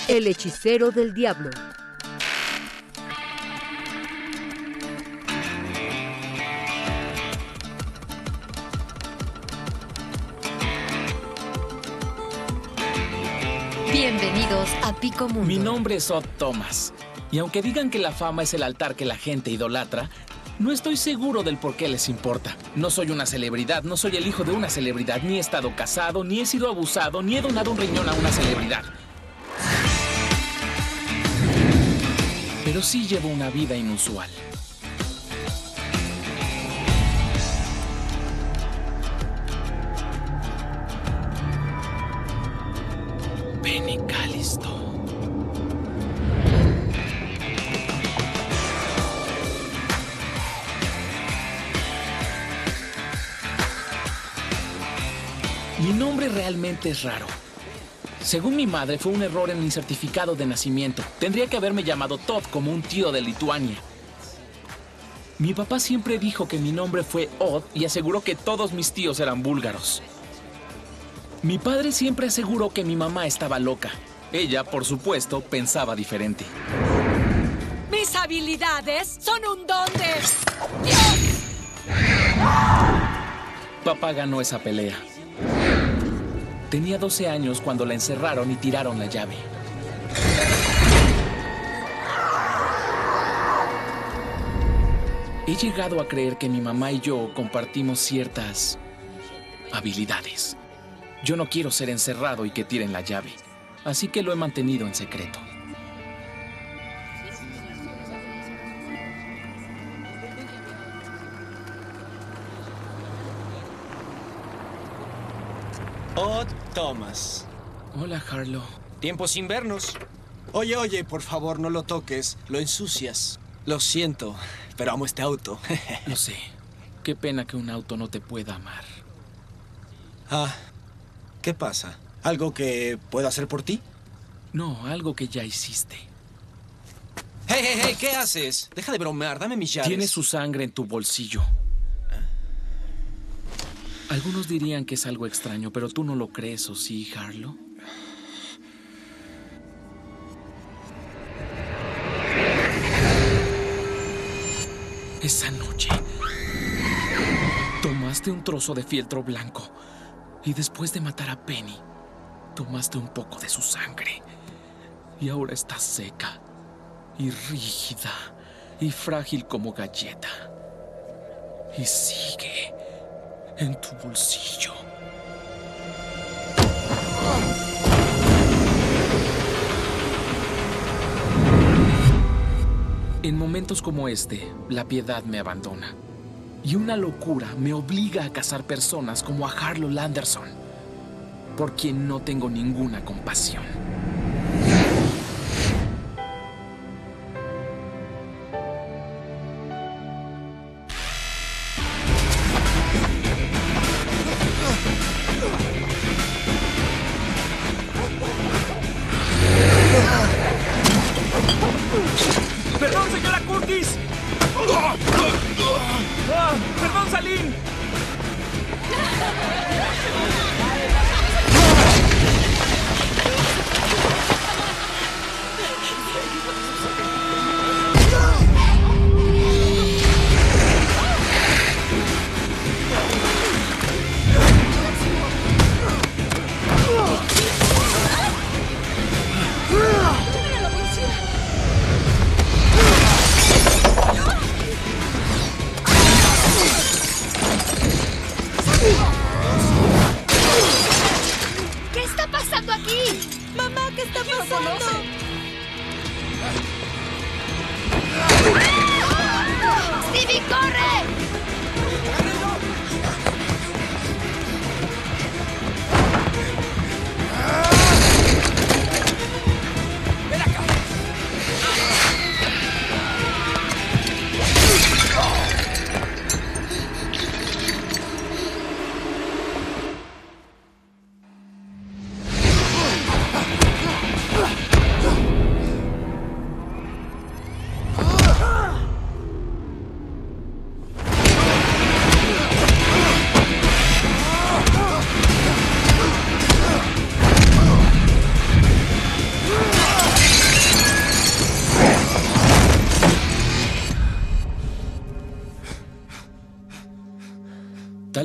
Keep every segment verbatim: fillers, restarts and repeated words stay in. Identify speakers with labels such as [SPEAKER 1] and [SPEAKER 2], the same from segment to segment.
[SPEAKER 1] El hechicero del diablo. Bienvenidos a Pico Mundo.
[SPEAKER 2] Mi nombre es Odd Thomas. Y aunque digan que la fama es el altar que la gente idolatra, no estoy seguro del por qué les importa. No soy una celebridad, no soy el hijo de una celebridad, ni he estado casado, ni he sido abusado, ni he donado un riñón a una celebridad. Pero sí llevo una vida inusual. Penny Callisto. Mi nombre realmente es raro. Según mi madre, fue un error en mi certificado de nacimiento. Tendría que haberme llamado Todd, como un tío de Lituania. Mi papá siempre dijo que mi nombre fue Odd y aseguró que todos mis tíos eran búlgaros. Mi padre siempre aseguró que mi mamá estaba loca. Ella, por supuesto, pensaba diferente.
[SPEAKER 3] ¡Mis habilidades son un don de Dios!
[SPEAKER 2] Papá ganó esa pelea. Tenía doce años cuando la encerraron y tiraron la llave. He llegado a creer que mi mamá y yo compartimos ciertas habilidades. Yo no quiero ser encerrado y que tiren la llave, así que lo he mantenido en secreto.
[SPEAKER 4] Odd Thomas.
[SPEAKER 2] Hola, Harlow.
[SPEAKER 4] Tiempo sin vernos. Oye, oye, por favor, no lo toques. Lo ensucias. Lo siento, pero amo este auto.
[SPEAKER 2] Lo sé. Qué pena que un auto no te pueda amar.
[SPEAKER 4] Ah, ¿qué pasa? ¿Algo que pueda hacer por ti?
[SPEAKER 2] No, algo que ya hiciste.
[SPEAKER 4] ¡Hey, hey, hey! ¿Qué haces? Deja de bromear, dame mis llaves.
[SPEAKER 2] Tienes su sangre en tu bolsillo. Algunos dirían que es algo extraño, pero tú no lo crees, ¿o sí, Harlow? Esa noche, tomaste un trozo de fieltro blanco y después de matar a Penny, tomaste un poco de su sangre. Y ahora está seca y rígida y frágil como galleta. Y sigue en tu bolsillo. En momentos como este, la piedad me abandona. Y una locura me obliga a cazar personas como a Harlow Landerson, por quien no tengo ninguna compasión.
[SPEAKER 5] ¡Perdón, señora Curtis! ¡Ah! ¡Perdón, Salim!
[SPEAKER 3] ¿Qué está pasando aquí? Mamá, ¿qué está pasando? ¡Stevie, corre!
[SPEAKER 5] ¡Ven acá!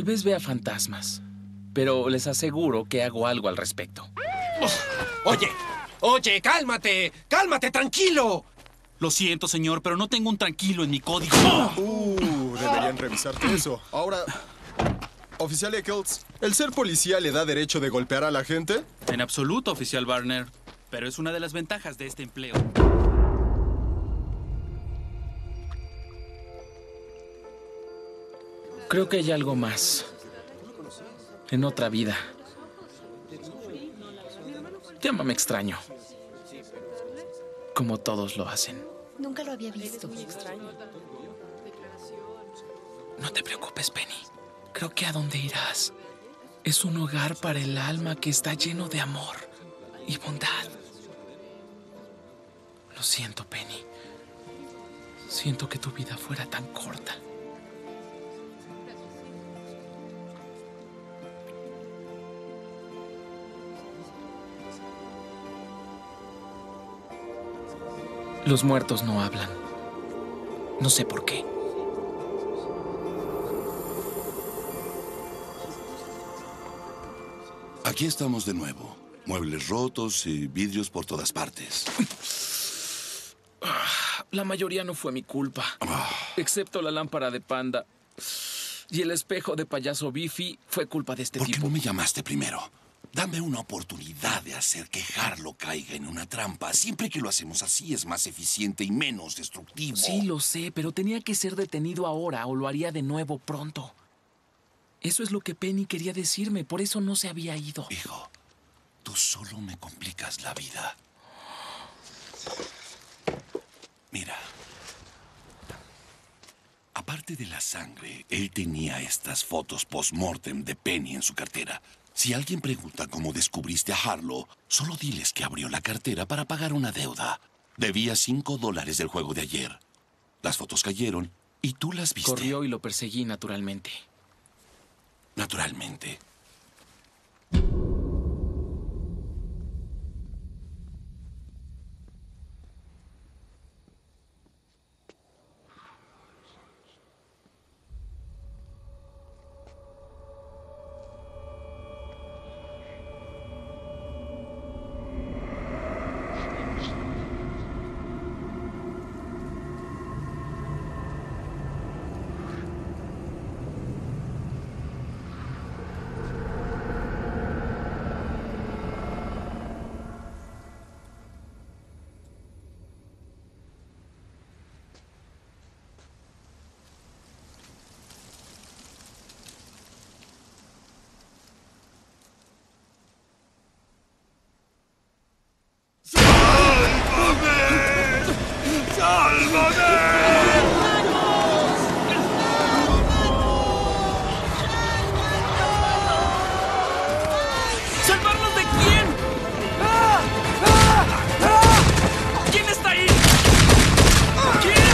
[SPEAKER 2] Tal vez vea fantasmas, pero les aseguro que hago algo al respecto.
[SPEAKER 4] Oh, oye, oye, cálmate, cálmate, tranquilo.
[SPEAKER 6] Lo siento, señor, pero no tengo un tranquilo en mi código.
[SPEAKER 7] Uh, deberían revisarte eso. Ahora, oficial Eccles, ¿el ser policía le da derecho de golpear a la gente?
[SPEAKER 6] En absoluto, oficial Barner. Pero es una de las ventajas de este empleo.
[SPEAKER 2] Creo que hay algo más. En otra vida. Llámame extraño. Como todos lo hacen.
[SPEAKER 1] Nunca lo había visto.
[SPEAKER 2] No te preocupes, Penny. Creo que a donde irás es un hogar para el alma que está lleno de amor y bondad. Lo siento, Penny. Siento que tu vida fuera tan corta. Los muertos no hablan. No sé por qué.
[SPEAKER 8] Aquí estamos de nuevo. Muebles rotos y vidrios por todas partes.
[SPEAKER 2] La mayoría no fue mi culpa.
[SPEAKER 8] Ah.
[SPEAKER 2] Excepto la lámpara de panda. Y el espejo de payaso Biffy fue culpa de este
[SPEAKER 8] ¿Por qué
[SPEAKER 2] tipo.
[SPEAKER 8] no me llamaste primero? Dame una oportunidad de hacer que Harlow caiga en una trampa. Siempre que lo hacemos así es más eficiente y menos destructivo.
[SPEAKER 2] Sí, lo sé, pero tenía que ser detenido ahora o lo haría de nuevo pronto. Eso es lo que Penny quería decirme, por eso no se había ido.
[SPEAKER 8] Hijo, tú solo me complicas la vida. Mira. Aparte de la sangre, él tenía estas fotos post-mortem de Penny en su cartera. Si alguien pregunta cómo descubriste a Harlow, solo diles que abrió la cartera para pagar una deuda. Debía cinco dólares del juego de ayer. Las fotos cayeron y tú las viste.
[SPEAKER 2] Corrió y lo perseguí naturalmente.
[SPEAKER 8] Naturalmente.
[SPEAKER 5] ¿Salvarnos de quién? ¡Ah! ¡Ah! ¡Ah! ¿Quién está ahí? ¿Quién?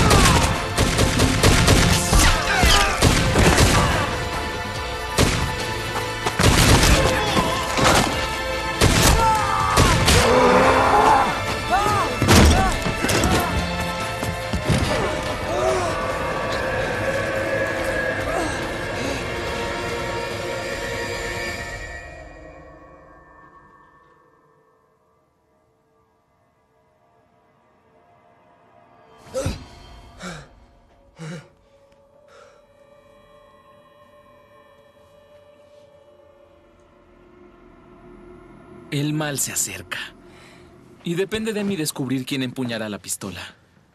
[SPEAKER 2] El mal se acerca. Y depende de mí descubrir quién empuñará la pistola.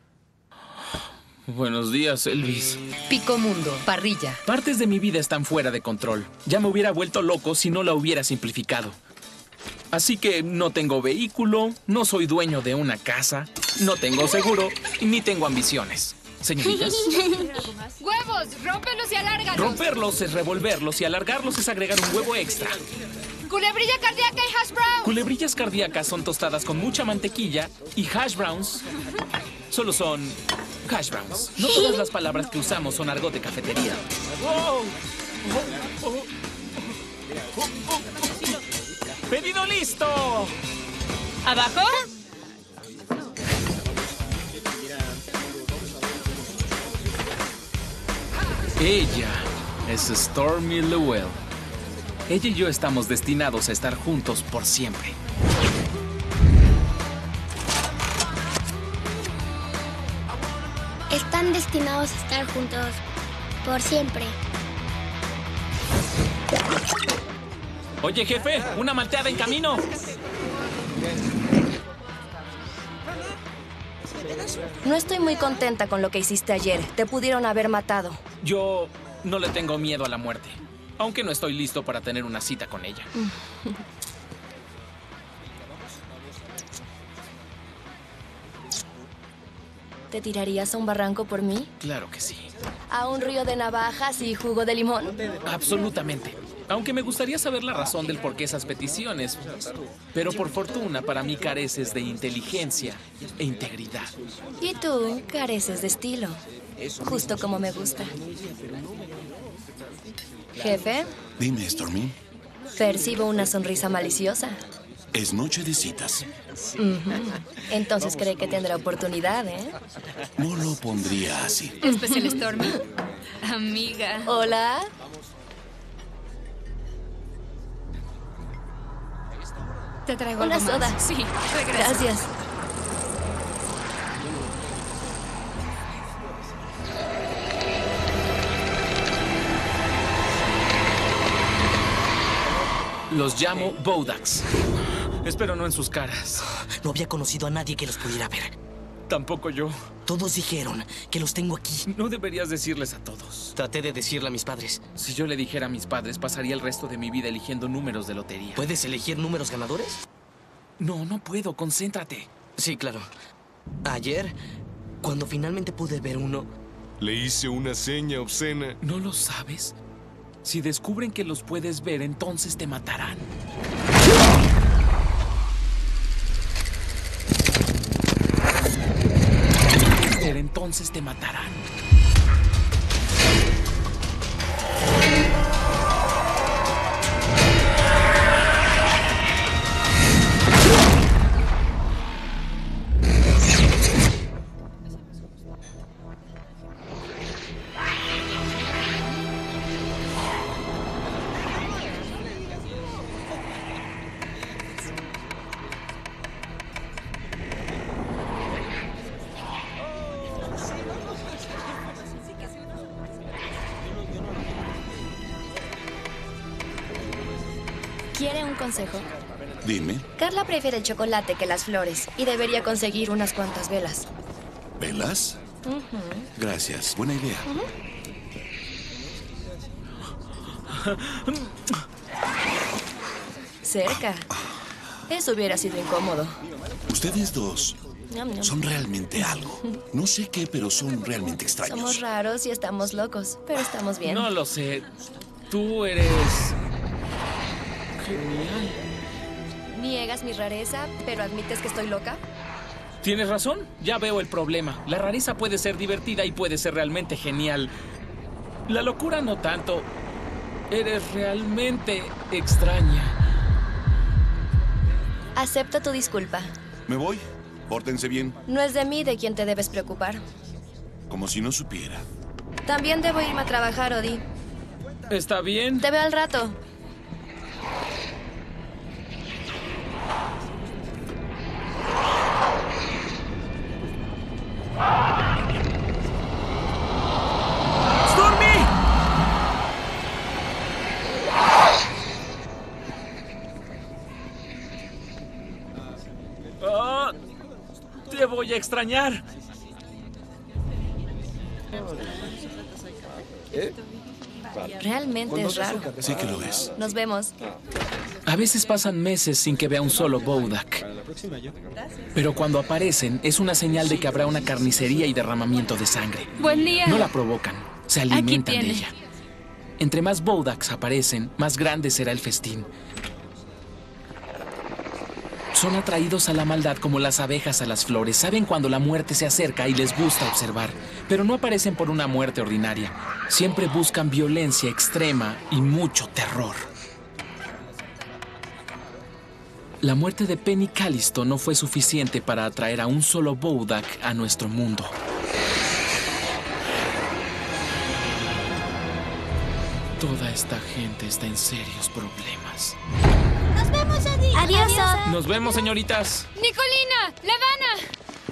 [SPEAKER 2] Buenos días, Elvis.
[SPEAKER 1] Picomundo, parrilla.
[SPEAKER 2] Partes de mi vida están fuera de control. Ya me hubiera vuelto loco si no la hubiera simplificado. Así que no tengo vehículo, no soy dueño de una casa, no tengo seguro, ni tengo ambiciones. Señoritas,
[SPEAKER 3] ¡Huevos! ¡Rómpelos y alárgalos!
[SPEAKER 2] romperlos es revolverlos y alargarlos es agregar un huevo extra.
[SPEAKER 3] ¡Culebrilla cardíaca y hash brown!
[SPEAKER 2] Culebrillas cardíacas son tostadas con mucha mantequilla y hash browns solo son hash browns. No todas las palabras que usamos son argot de cafetería. ¡Pedido listo!
[SPEAKER 3] ¿Abajo?
[SPEAKER 2] Ella Es Stormy Llewellyn. Ella y yo estamos destinados a estar juntos por siempre.
[SPEAKER 9] Están destinados a estar juntos por siempre.
[SPEAKER 2] Oye, jefe, una malteada en camino.
[SPEAKER 3] No estoy muy contenta con lo que hiciste ayer. Te pudieron haber matado.
[SPEAKER 2] Yo no le tengo miedo a la muerte, aunque no estoy listo para tener una cita con ella.
[SPEAKER 3] ¿Te tirarías a un barranco por mí?
[SPEAKER 2] Claro que sí.
[SPEAKER 3] ¿A un río de navajas y jugo de limón?
[SPEAKER 2] Absolutamente. Aunque me gustaría saber la razón del por qué esas peticiones. Pero por fortuna, para mí careces de inteligencia e integridad.
[SPEAKER 3] Y tú careces de estilo. Justo como me gusta. Jefe,
[SPEAKER 8] Dime, Stormy.
[SPEAKER 3] percibo una sonrisa maliciosa.
[SPEAKER 8] Es noche de citas.
[SPEAKER 3] Ujú. Entonces cree que tendrá oportunidad, ¿eh?
[SPEAKER 8] No lo pondría así.
[SPEAKER 1] Especial Stormy. Amiga.
[SPEAKER 3] Hola.
[SPEAKER 1] Te traigo
[SPEAKER 3] Una
[SPEAKER 1] algo más.
[SPEAKER 3] soda.
[SPEAKER 1] Sí, regresa.
[SPEAKER 3] Gracias.
[SPEAKER 2] Los llamo Bodaks. Espero no en sus caras.
[SPEAKER 10] No había conocido a nadie que los pudiera ver.
[SPEAKER 2] Tampoco yo.
[SPEAKER 10] Todos dijeron que los tengo aquí.
[SPEAKER 2] No deberías decirles a todos.
[SPEAKER 10] Traté de decirle a mis padres.
[SPEAKER 2] Si yo le dijera a mis padres, pasaría el resto de mi vida eligiendo números de lotería.
[SPEAKER 10] ¿Puedes elegir números ganadores?
[SPEAKER 2] No, no puedo. Concéntrate.
[SPEAKER 10] Sí, claro. Ayer, cuando finalmente pude ver uno...
[SPEAKER 11] Le hice una seña obscena.
[SPEAKER 2] ¿No lo sabes? Si descubren que los puedes ver, entonces te matarán. Entonces te matarán.
[SPEAKER 3] ¿Quiere un consejo?
[SPEAKER 8] Dime,
[SPEAKER 3] Carla prefiere el chocolate que las flores y debería conseguir unas cuantas velas.
[SPEAKER 8] ¿velas?
[SPEAKER 3] Ujú.
[SPEAKER 8] Gracias, buena idea.
[SPEAKER 3] Cerca. Eso hubiera sido incómodo.
[SPEAKER 8] Ustedes dos
[SPEAKER 3] Ñam, ñam.
[SPEAKER 8] son realmente algo. No sé qué, pero son realmente extraños.
[SPEAKER 3] Somos raros y estamos locos, pero estamos bien.
[SPEAKER 2] No lo sé. Tú eres... genial.
[SPEAKER 3] Niegas mi rareza, pero admites que estoy loca.
[SPEAKER 2] Tienes razón. Ya veo el problema. La rareza puede ser divertida y puede ser realmente genial. La locura no tanto. Eres realmente extraña.
[SPEAKER 3] Acepto tu disculpa.
[SPEAKER 8] Me voy. Pórtense bien,
[SPEAKER 3] No es de mí de quien te debes preocupar.
[SPEAKER 8] como si no supiera.
[SPEAKER 3] También debo irme a trabajar, Odi.
[SPEAKER 2] ¿Está bien?
[SPEAKER 3] Te veo al rato.
[SPEAKER 5] ¡Stormy!
[SPEAKER 2] Ah, te voy a extrañar.
[SPEAKER 3] Realmente es raro.
[SPEAKER 8] Sí que lo es.
[SPEAKER 3] Nos vemos.
[SPEAKER 2] A veces pasan meses sin que vea un solo Bodak. Pero cuando aparecen, es una señal de que habrá una carnicería y derramamiento de sangre.
[SPEAKER 1] Buen día.
[SPEAKER 2] No la provocan, se
[SPEAKER 1] Aquí
[SPEAKER 2] alimentan de
[SPEAKER 1] tiene.
[SPEAKER 2] ella. Entre más Bodaks aparecen, más grande será el festín. Son atraídos a la maldad como las abejas a las flores. Saben cuando la muerte se acerca y les gusta observar. Pero no aparecen por una muerte ordinaria. Siempre buscan violencia extrema y mucho terror. La muerte de Penny Callisto no fue suficiente para atraer a un solo Bodak a nuestro mundo. Toda esta gente está en serios problemas.
[SPEAKER 9] Nos vemos, Adi. Adiós, Odd.
[SPEAKER 2] Nos vemos, señoritas.
[SPEAKER 1] ¡Nicolina! ¡Levana!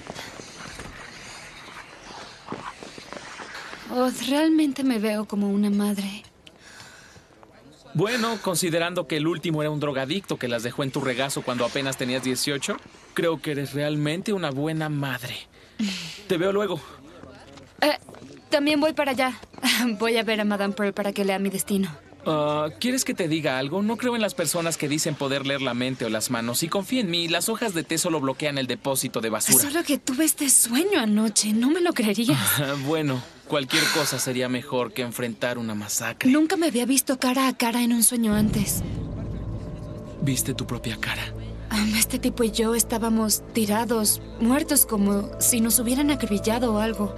[SPEAKER 1] Odd, realmente me veo como una madre.
[SPEAKER 2] Bueno, considerando que el último era un drogadicto que las dejó en tu regazo cuando apenas tenías dieciocho, creo que eres realmente una buena madre. Te veo luego.
[SPEAKER 1] Eh, también voy para allá. Voy a ver a Madame Pearl para que lea mi destino.
[SPEAKER 2] Uh, ¿Quieres que te diga algo? No creo en las personas que dicen poder leer la mente o las manos. Y confía en mí, las hojas de té solo bloquean el depósito de basura.
[SPEAKER 1] Solo que tuve este sueño anoche. No me lo creerías.
[SPEAKER 2] Bueno, cualquier cosa sería mejor que enfrentar una masacre.
[SPEAKER 1] Nunca me había visto cara a cara en un sueño antes.
[SPEAKER 2] ¿Viste tu propia cara?
[SPEAKER 1] Um, este tipo y yo estábamos tirados, muertos, como si nos hubieran acribillado o algo.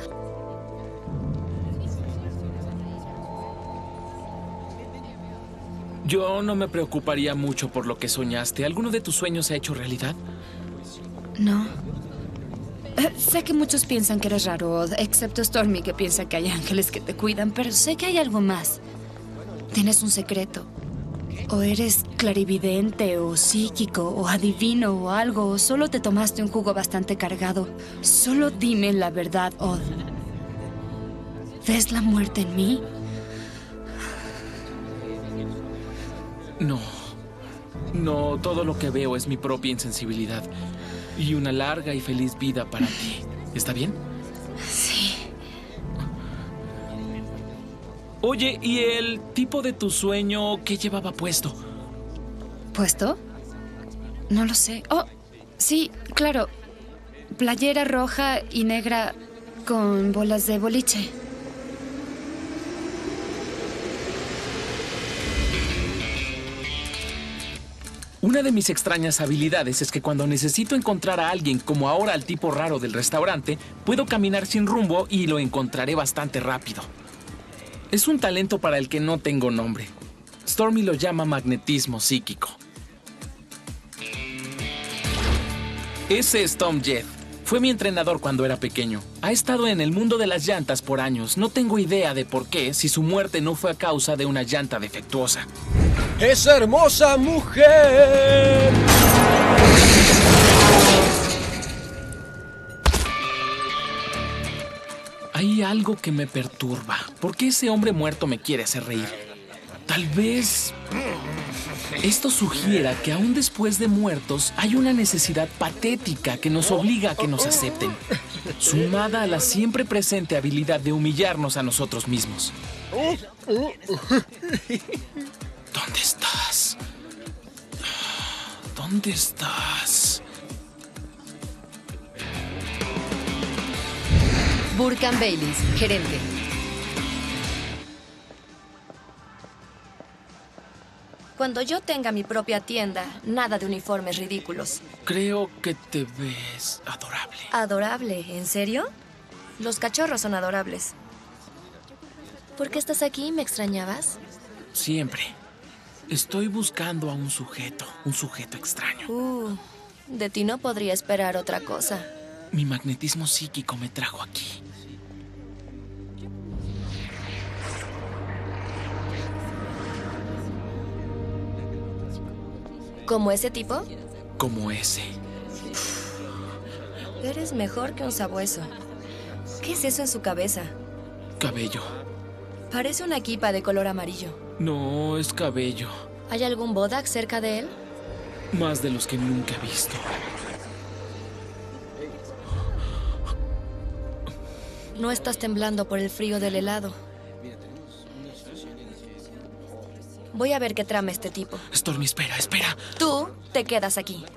[SPEAKER 2] Yo no me preocuparía mucho por lo que soñaste. ¿Alguno de tus sueños se ha hecho realidad?
[SPEAKER 1] No. Eh, sé que muchos piensan que eres raro, Odd, excepto Stormy, que piensa que hay ángeles que te cuidan, pero sé que hay algo más. Tienes un secreto. O eres clarividente, o psíquico, o adivino, o algo, o solo te tomaste un jugo bastante cargado. Solo dime la verdad, Odd. ¿Ves la muerte en mí?
[SPEAKER 2] No. No, todo lo que veo es mi propia insensibilidad. Y una larga y feliz vida para ti. ¿Está bien?
[SPEAKER 1] Sí.
[SPEAKER 2] Oye, ¿y el tipo de tu sueño qué llevaba puesto?
[SPEAKER 1] ¿Puesto? No lo sé. Oh, sí, claro. Playera roja y negra con bolas de boliche.
[SPEAKER 2] Una de mis extrañas habilidades es que cuando necesito encontrar a alguien, como ahora al tipo raro del restaurante, puedo caminar sin rumbo y lo encontraré bastante rápido. Es un talento para el que no tengo nombre. Stormy lo llama magnetismo psíquico. Ese es Tom Jett. Fue mi entrenador cuando era pequeño. Ha estado en el mundo de las llantas por años. No tengo idea de por qué, si su muerte no fue a causa de una llanta defectuosa.
[SPEAKER 4] ¡Esa hermosa mujer!
[SPEAKER 2] Hay algo que me perturba. ¿Por qué ese hombre muerto me quiere hacer reír? Tal vez esto sugiera que aún después de muertos hay una necesidad patética que nos obliga a que nos acepten, sumada a la siempre presente habilidad de humillarnos a nosotros mismos. ¿Dónde estás? ¿Dónde estás?
[SPEAKER 3] Burkham Baylis, gerente. Cuando yo tenga mi propia tienda, nada de uniformes ridículos.
[SPEAKER 2] Creo que te ves adorable.
[SPEAKER 3] ¿Adorable? ¿En serio? Los cachorros son adorables. ¿Por qué estás aquí? ¿Me extrañabas?
[SPEAKER 2] Siempre. Estoy buscando a un sujeto, un sujeto extraño.
[SPEAKER 3] Uh, de ti no podría esperar otra cosa.
[SPEAKER 2] Mi magnetismo psíquico me trajo aquí.
[SPEAKER 3] ¿Como ese tipo?
[SPEAKER 2] Como ese.
[SPEAKER 3] Eres mejor que un sabueso. ¿Qué es eso en su cabeza?
[SPEAKER 2] Cabello.
[SPEAKER 3] Parece una equipa de color amarillo.
[SPEAKER 2] No, es cabello.
[SPEAKER 3] ¿Hay algún bodak cerca de él?
[SPEAKER 2] Más de los que nunca he visto.
[SPEAKER 3] No estás temblando por el frío del helado. Voy a ver qué trama este tipo.
[SPEAKER 2] Stormy, espera, espera.
[SPEAKER 3] Tú te quedas aquí.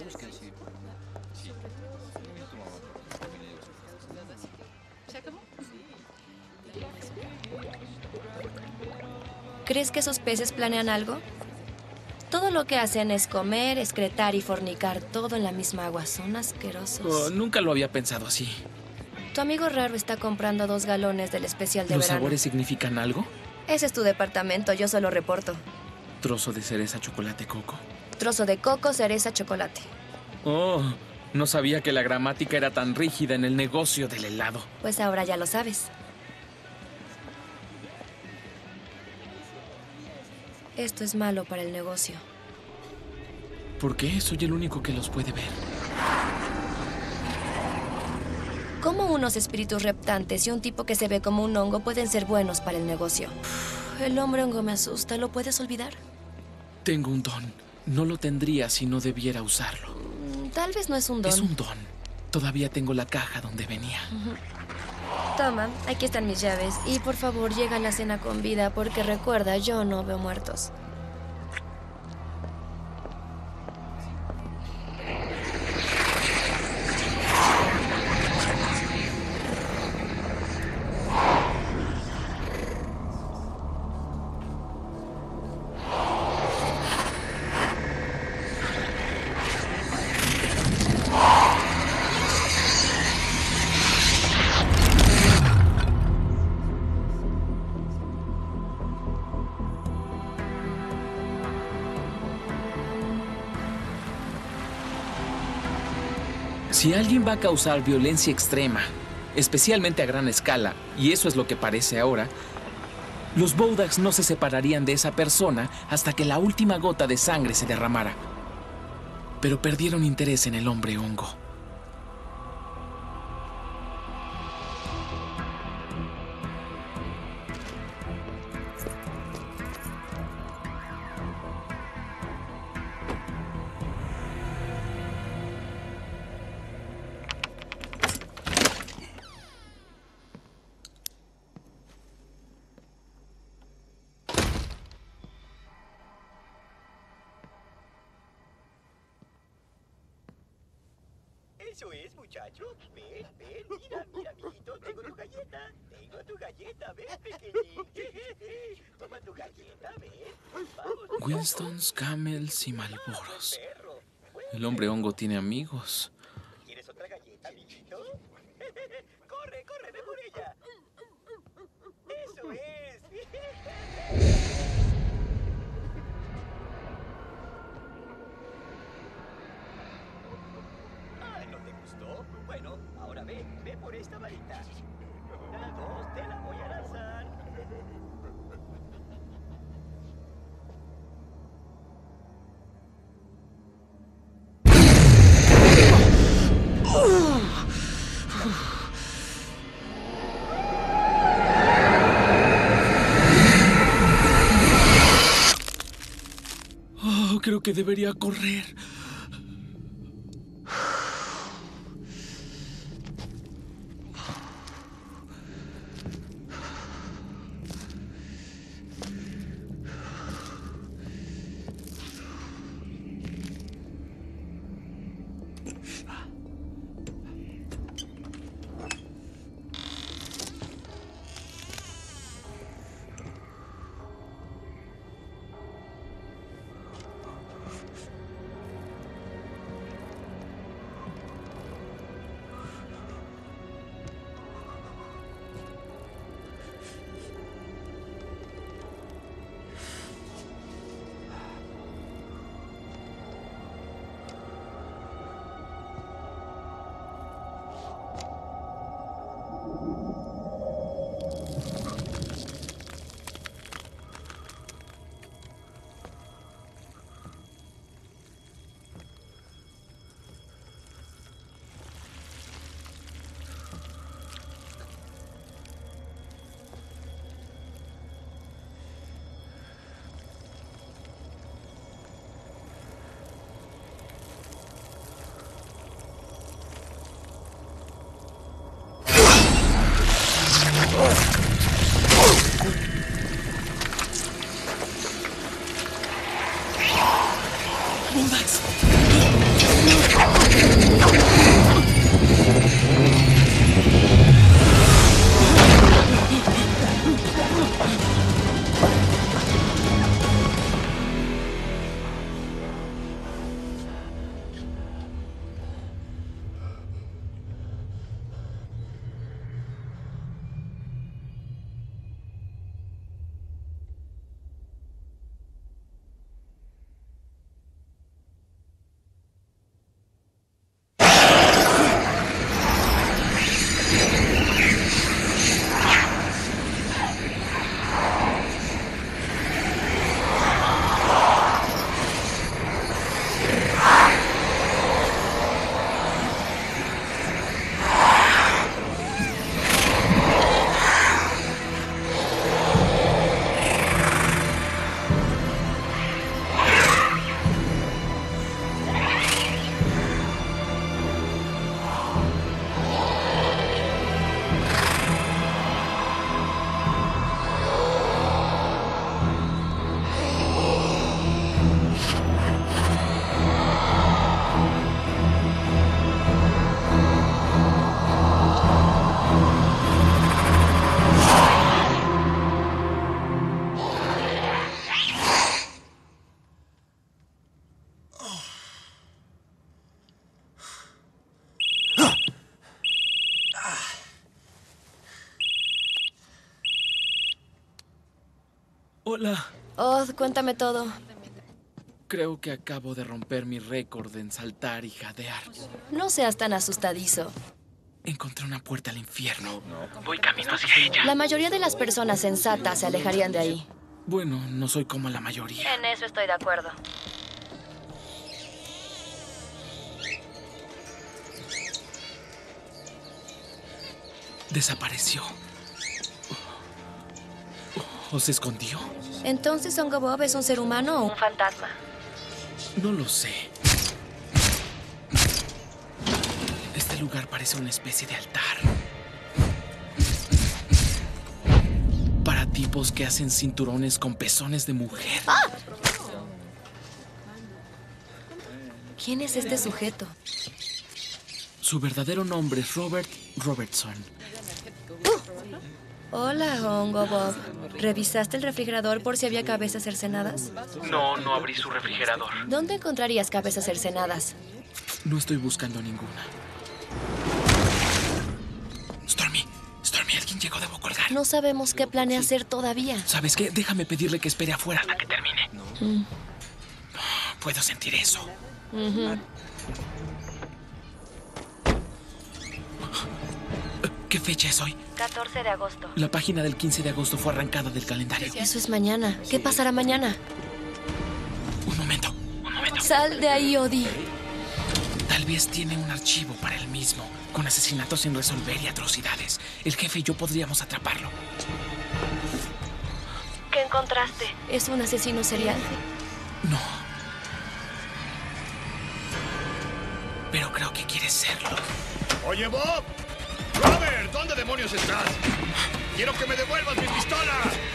[SPEAKER 3] ¿Crees que esos peces planean algo? Todo lo que hacen es comer, excretar y fornicar, todo en la misma agua. Son asquerosos.
[SPEAKER 2] Oh, nunca lo había pensado así.
[SPEAKER 3] Tu amigo raro está comprando dos galones del especial de
[SPEAKER 2] ¿Los
[SPEAKER 3] verano.
[SPEAKER 2] sabores significan algo?
[SPEAKER 3] Ese es tu departamento, yo solo reporto.
[SPEAKER 2] Trozo de cereza, chocolate, coco.
[SPEAKER 3] Trozo de coco, cereza, chocolate.
[SPEAKER 2] Oh, no sabía que la gramática era tan rígida en el negocio del helado.
[SPEAKER 3] Pues ahora ya lo sabes. Esto es malo para el negocio.
[SPEAKER 2] ¿Por qué? Soy el único que los puede ver.
[SPEAKER 3] ¿Cómo unos espíritus reptantes y un tipo que se ve como un hongo pueden ser buenos para el negocio? El hombre hongo me asusta. ¿Lo puedes olvidar?
[SPEAKER 2] Tengo un don. No lo tendría si no debiera usarlo.
[SPEAKER 3] Mm, Tal vez no es un don.
[SPEAKER 2] Es un don. Todavía tengo la caja donde venía.
[SPEAKER 3] Ujú. Toma, aquí están mis llaves. Y por favor, llega a la cena con vida, porque recuerda, yo no veo muertos.
[SPEAKER 2] Si alguien va a causar violencia extrema, especialmente a gran escala, y eso es lo que parece ahora, los Bodax no se separarían de esa persona hasta que la última gota de sangre se derramara. Pero perdieron interés en el hombre hongo.
[SPEAKER 12] Eso es, muchacho. Ven, ven, mira, mira, mijito. Tengo tu galleta. Tengo tu galleta. Ven, pequeñín. Toma tu galleta, ven. Vamos.
[SPEAKER 2] Winstons, Camels y Marlboros. El hombre hongo tiene amigos.
[SPEAKER 12] ¿Quieres otra galleta, mijito? Corre, corre, ve por ella. Eso es. Ay, ¿no te gustó? Bueno, ahora ve, ve por esta varita. Una, dos, te la voy a lanzar.
[SPEAKER 2] Oh, creo que debería correr. Hola.
[SPEAKER 3] Odd, cuéntame todo.
[SPEAKER 2] Creo que acabo de romper mi récord en saltar y jadear.
[SPEAKER 3] No seas tan asustadizo.
[SPEAKER 2] Encontré una puerta al infierno. Voy camino hacia ella.
[SPEAKER 3] La mayoría de las personas sensatas se alejarían de ahí.
[SPEAKER 2] Bueno, no soy como la mayoría.
[SPEAKER 3] En eso estoy de acuerdo.
[SPEAKER 2] Desapareció. ¿O se escondió?
[SPEAKER 3] ¿Entonces Hongo Bob es un ser humano o un fantasma?
[SPEAKER 2] No lo sé. Este lugar parece una especie de altar. Para tipos que hacen cinturones con pezones de mujer.
[SPEAKER 3] ¡Ah! ¿Quién es este sujeto?
[SPEAKER 2] Su verdadero nombre es Robert Robertson.
[SPEAKER 3] Hola, Hongo Bob. ¿Revisaste el refrigerador por si había cabezas cercenadas?
[SPEAKER 2] No, no abrí su refrigerador.
[SPEAKER 3] ¿Dónde encontrarías cabezas cercenadas?
[SPEAKER 2] No estoy buscando ninguna. Stormy, Stormy, alguien llegó, debo colgar.
[SPEAKER 3] No sabemos qué planea hacer todavía.
[SPEAKER 2] ¿Sabes qué? Déjame pedirle que espere afuera hasta que termine.
[SPEAKER 3] Mm.
[SPEAKER 2] Puedo sentir eso.
[SPEAKER 3] Uh-huh.
[SPEAKER 2] ¿Qué fecha es hoy?
[SPEAKER 3] catorce de agosto.
[SPEAKER 2] La página del quince de agosto fue arrancada del calendario.
[SPEAKER 3] Eso es mañana. ¿Qué pasará mañana?
[SPEAKER 2] Un momento, un momento.
[SPEAKER 3] Sal de ahí, Odie.
[SPEAKER 2] Tal vez tiene un archivo para él mismo, con asesinatos sin resolver y atrocidades. El jefe y yo podríamos atraparlo.
[SPEAKER 3] ¿Qué encontraste? ¿Es un asesino serial?
[SPEAKER 2] No. Pero creo que quiere serlo.
[SPEAKER 13] Oye, Bob. Robert, ¿dónde demonios estás? Quiero que me devuelvas mi pistola.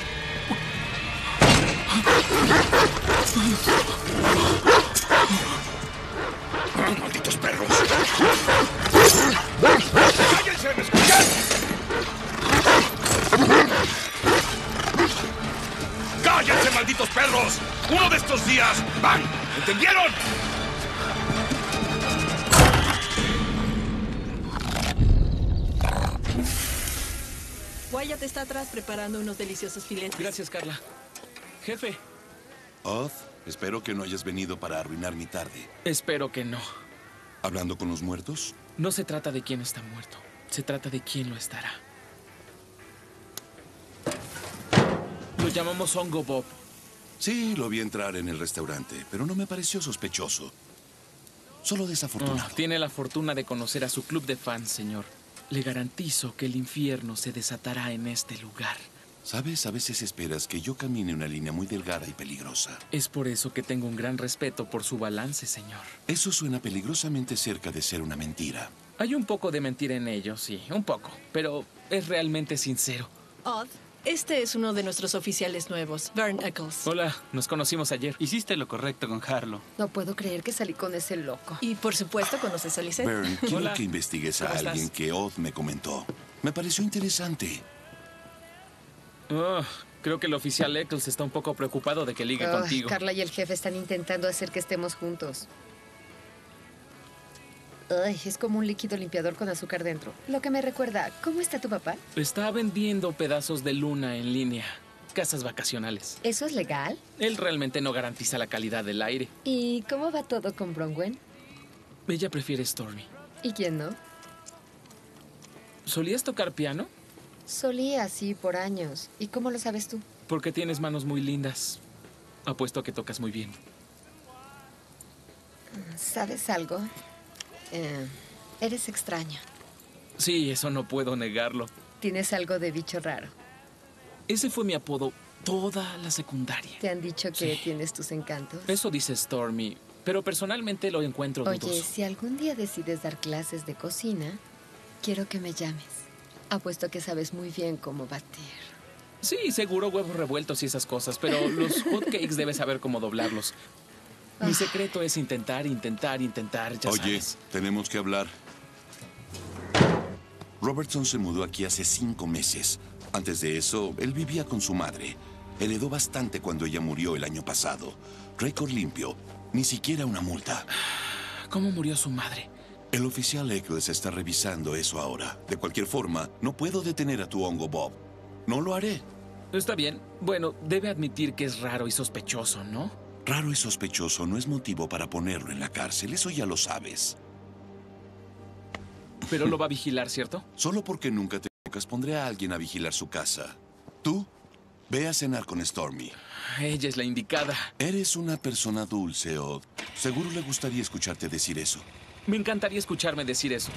[SPEAKER 13] ¡Malditos perros! ¡Cállense! ¿Me escuchan? ¡Cállense, malditos perros! ¡Uno de estos días van! ¿Entendieron?
[SPEAKER 14] Wyatt está atrás preparando unos deliciosos filetes.
[SPEAKER 2] Gracias, Carla. Jefe.
[SPEAKER 8] Odd, espero que no hayas venido para arruinar mi tarde.
[SPEAKER 2] Espero que no.
[SPEAKER 8] ¿Hablando con los muertos?
[SPEAKER 2] No se trata de quién está muerto. Se trata de quién lo estará. Lo llamamos Hongo Bob.
[SPEAKER 8] Sí, lo vi entrar en el restaurante, pero no me pareció sospechoso. Solo desafortunado.
[SPEAKER 2] Oh, tiene la fortuna de conocer a su club de fans, señor. Le garantizo que el infierno se desatará en este lugar.
[SPEAKER 8] Sabes, a veces esperas que yo camine una línea muy delgada y peligrosa.
[SPEAKER 2] Es por eso que tengo un gran respeto por su balance, señor.
[SPEAKER 8] Eso suena peligrosamente cerca de ser una mentira.
[SPEAKER 2] Hay un poco de mentira en ello, sí, un poco. Pero es realmente sincero.
[SPEAKER 14] Odd, este es uno de nuestros oficiales nuevos, Vern Eccles.
[SPEAKER 2] Hola, nos conocimos ayer.
[SPEAKER 6] Hiciste lo correcto con Harlow.
[SPEAKER 1] No puedo creer que salí con ese loco.
[SPEAKER 14] Y por supuesto conoces a Lisette.
[SPEAKER 8] Vern, quiero
[SPEAKER 2] Hola.
[SPEAKER 8] que investigues a
[SPEAKER 2] ¿Cómo
[SPEAKER 8] alguien
[SPEAKER 2] estás?
[SPEAKER 8] que Odd me comentó. Me pareció interesante.
[SPEAKER 2] Oh, creo que el oficial Eccles está un poco preocupado de que ligue
[SPEAKER 1] Oh,
[SPEAKER 2] contigo.
[SPEAKER 1] Carla y el jefe están intentando hacer que estemos juntos. Ay, es como un líquido limpiador con azúcar dentro. Lo que me recuerda, ¿cómo está tu papá?
[SPEAKER 2] Está vendiendo pedazos de luna en línea. Casas vacacionales.
[SPEAKER 1] ¿Eso es legal?
[SPEAKER 2] Él realmente no garantiza la calidad del aire.
[SPEAKER 1] ¿Y cómo va todo con Bronwyn?
[SPEAKER 2] Ella prefiere Stormy.
[SPEAKER 1] ¿Y quién no?
[SPEAKER 2] ¿Solías tocar piano?
[SPEAKER 1] Solía así por años. ¿Y cómo lo sabes tú?
[SPEAKER 2] Porque tienes manos muy lindas. Apuesto a que tocas muy bien.
[SPEAKER 1] ¿Sabes algo? Eh, eres extraño.
[SPEAKER 2] Sí, eso no puedo negarlo.
[SPEAKER 1] Tienes algo de bicho raro.
[SPEAKER 2] Ese fue mi apodo toda la secundaria.
[SPEAKER 1] ¿Te han dicho que
[SPEAKER 2] Sí.
[SPEAKER 1] tienes tus encantos?
[SPEAKER 2] Eso dice Stormy, pero personalmente lo encuentro
[SPEAKER 1] Oye,
[SPEAKER 2] dudoso.
[SPEAKER 1] si algún día decides dar clases de cocina, quiero que me llames. Apuesto que sabes muy bien cómo batir.
[SPEAKER 2] Sí, seguro huevos revueltos y esas cosas, pero los hotcakes debes saber cómo doblarlos. Mi secreto es intentar, intentar, intentar, ya
[SPEAKER 8] Oye,
[SPEAKER 2] sabes.
[SPEAKER 8] tenemos que hablar. Robertson se mudó aquí hace cinco meses. Antes de eso, él vivía con su madre. Heredó bastante cuando ella murió el año pasado. Récord limpio, ni siquiera una multa.
[SPEAKER 2] ¿Cómo murió su madre?
[SPEAKER 8] El oficial Eccles está revisando eso ahora. De cualquier forma, no puedo detener a tu hongo Bob. No lo haré.
[SPEAKER 2] Está bien. Bueno, debe admitir que es raro y sospechoso, ¿no?
[SPEAKER 8] Raro y sospechoso no es motivo para ponerlo en la cárcel, eso ya lo sabes.
[SPEAKER 2] Pero lo va a vigilar, ¿cierto?
[SPEAKER 8] Solo porque nunca te tocas, pondré a alguien a vigilar su casa. Tú, ve a cenar con Stormy.
[SPEAKER 2] Ella es la indicada.
[SPEAKER 8] Eres una persona dulce, Odd. Seguro le gustaría escucharte decir eso.
[SPEAKER 2] Me encantaría escucharme decir eso.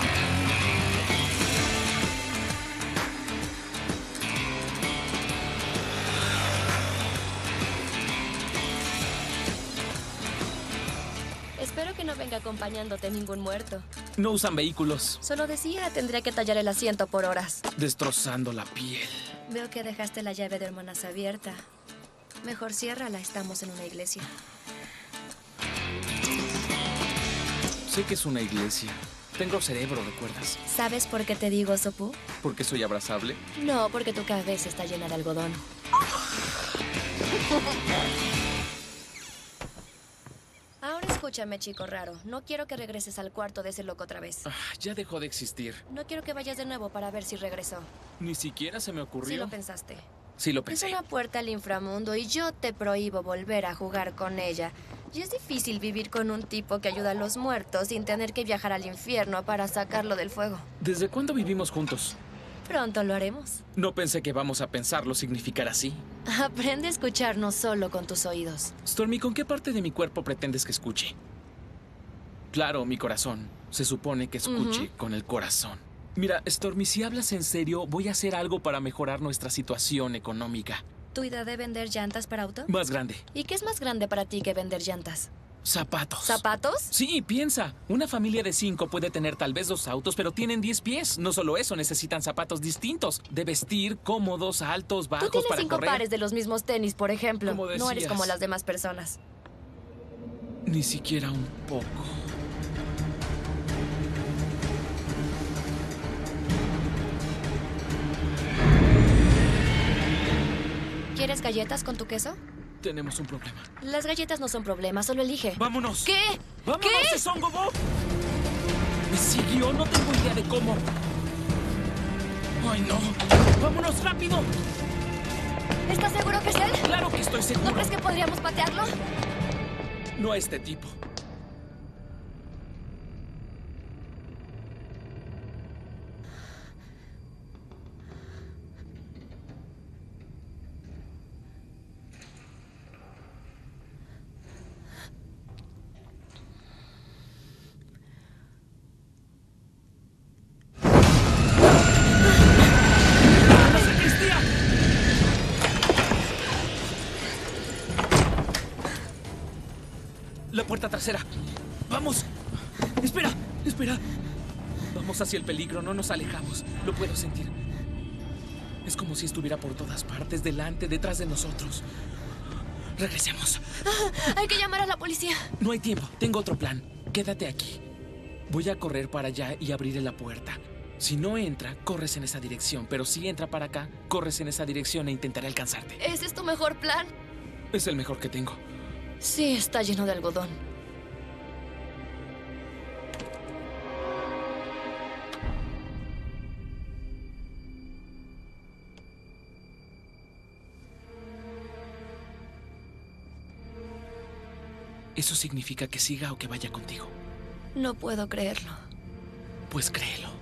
[SPEAKER 3] Espero que no venga acompañándote ningún muerto.
[SPEAKER 2] No usan vehículos.
[SPEAKER 3] Solo decía, tendría que tallar el asiento por horas.
[SPEAKER 2] Destrozando la piel.
[SPEAKER 3] Veo que dejaste la llave de hermanas abierta. Mejor ciérrala, estamos en una iglesia.
[SPEAKER 2] Sé que es una iglesia. Tengo cerebro, ¿recuerdas?
[SPEAKER 3] ¿Sabes por qué te digo, Sopu?
[SPEAKER 2] ¿Porque soy abrazable?
[SPEAKER 3] No, porque tu cabeza está llena de algodón. Ahora escúchame, chico raro. No quiero que regreses al cuarto de ese loco otra vez.
[SPEAKER 2] Ah, ya dejó de existir.
[SPEAKER 3] No quiero que vayas de nuevo para ver si regresó.
[SPEAKER 2] Ni siquiera se me ocurrió.
[SPEAKER 3] Sí lo pensaste.
[SPEAKER 2] Sí lo pensé.
[SPEAKER 3] Es una puerta al inframundo y yo te prohíbo volver a jugar con ella. Y es difícil vivir con un tipo que ayuda a los muertos sin tener que viajar al infierno para sacarlo del fuego.
[SPEAKER 2] ¿Desde cuándo vivimos juntos?
[SPEAKER 3] Pronto lo haremos.
[SPEAKER 2] No pensé que vamos a pensarlo significar así.
[SPEAKER 3] Aprende a escucharnos solo con tus oídos.
[SPEAKER 2] Stormy, ¿con qué parte de mi cuerpo pretendes que escuche? Claro, mi corazón. Se supone que escuche uh-huh. con el corazón. Mira, Stormy, si hablas en serio, voy a hacer algo para mejorar nuestra situación económica.
[SPEAKER 3] ¿Tu idea de vender llantas para auto?
[SPEAKER 2] Más grande.
[SPEAKER 3] ¿Y qué es más grande para ti que vender llantas?
[SPEAKER 2] Zapatos.
[SPEAKER 3] ¿Zapatos?
[SPEAKER 2] Sí, piensa. Una familia de cinco puede tener tal vez dos autos, pero tienen diez pies. No solo eso, necesitan zapatos distintos. De vestir, cómodos, altos, bajos,
[SPEAKER 3] Tú tienes
[SPEAKER 2] para
[SPEAKER 3] cinco
[SPEAKER 2] correr.
[SPEAKER 3] pares de los mismos tenis, por ejemplo.
[SPEAKER 2] Como decías.
[SPEAKER 3] No eres como las demás personas.
[SPEAKER 2] Ni siquiera un poco.
[SPEAKER 3] ¿Quieres galletas con tu queso?
[SPEAKER 2] Tenemos un problema.
[SPEAKER 3] Las galletas no son problema, solo elige.
[SPEAKER 2] ¡Vámonos!
[SPEAKER 3] ¿Qué?
[SPEAKER 2] ¡Vámonos,
[SPEAKER 3] ¿Qué?
[SPEAKER 2] Songo Bob! ¿Me siguió? No tengo idea de cómo. ¡Ay, no! ¡Vámonos, rápido!
[SPEAKER 3] ¿Estás seguro que es él?
[SPEAKER 2] ¡Claro que estoy seguro!
[SPEAKER 3] ¿No crees que podríamos patearlo?
[SPEAKER 2] No a este tipo. La puerta trasera. ¡Vamos! ¡Espera! ¡Espera! Vamos hacia el peligro, no nos alejamos. Lo puedo sentir. Es como si estuviera por todas partes, delante, detrás de nosotros. Regresemos.
[SPEAKER 3] Ah, hay que llamar a la policía.
[SPEAKER 2] No hay tiempo. Tengo otro plan. Quédate aquí. Voy a correr para allá y abrirle la puerta. Si no entra, corres en esa dirección. Pero si entra para acá, corres en esa dirección e intentaré alcanzarte.
[SPEAKER 3] ¿Ese es tu mejor plan?
[SPEAKER 2] Es el mejor que tengo.
[SPEAKER 3] Sí, está lleno de algodón.
[SPEAKER 2] ¿Eso significa que siga o que vaya contigo?
[SPEAKER 3] No puedo creerlo.
[SPEAKER 2] Pues créelo.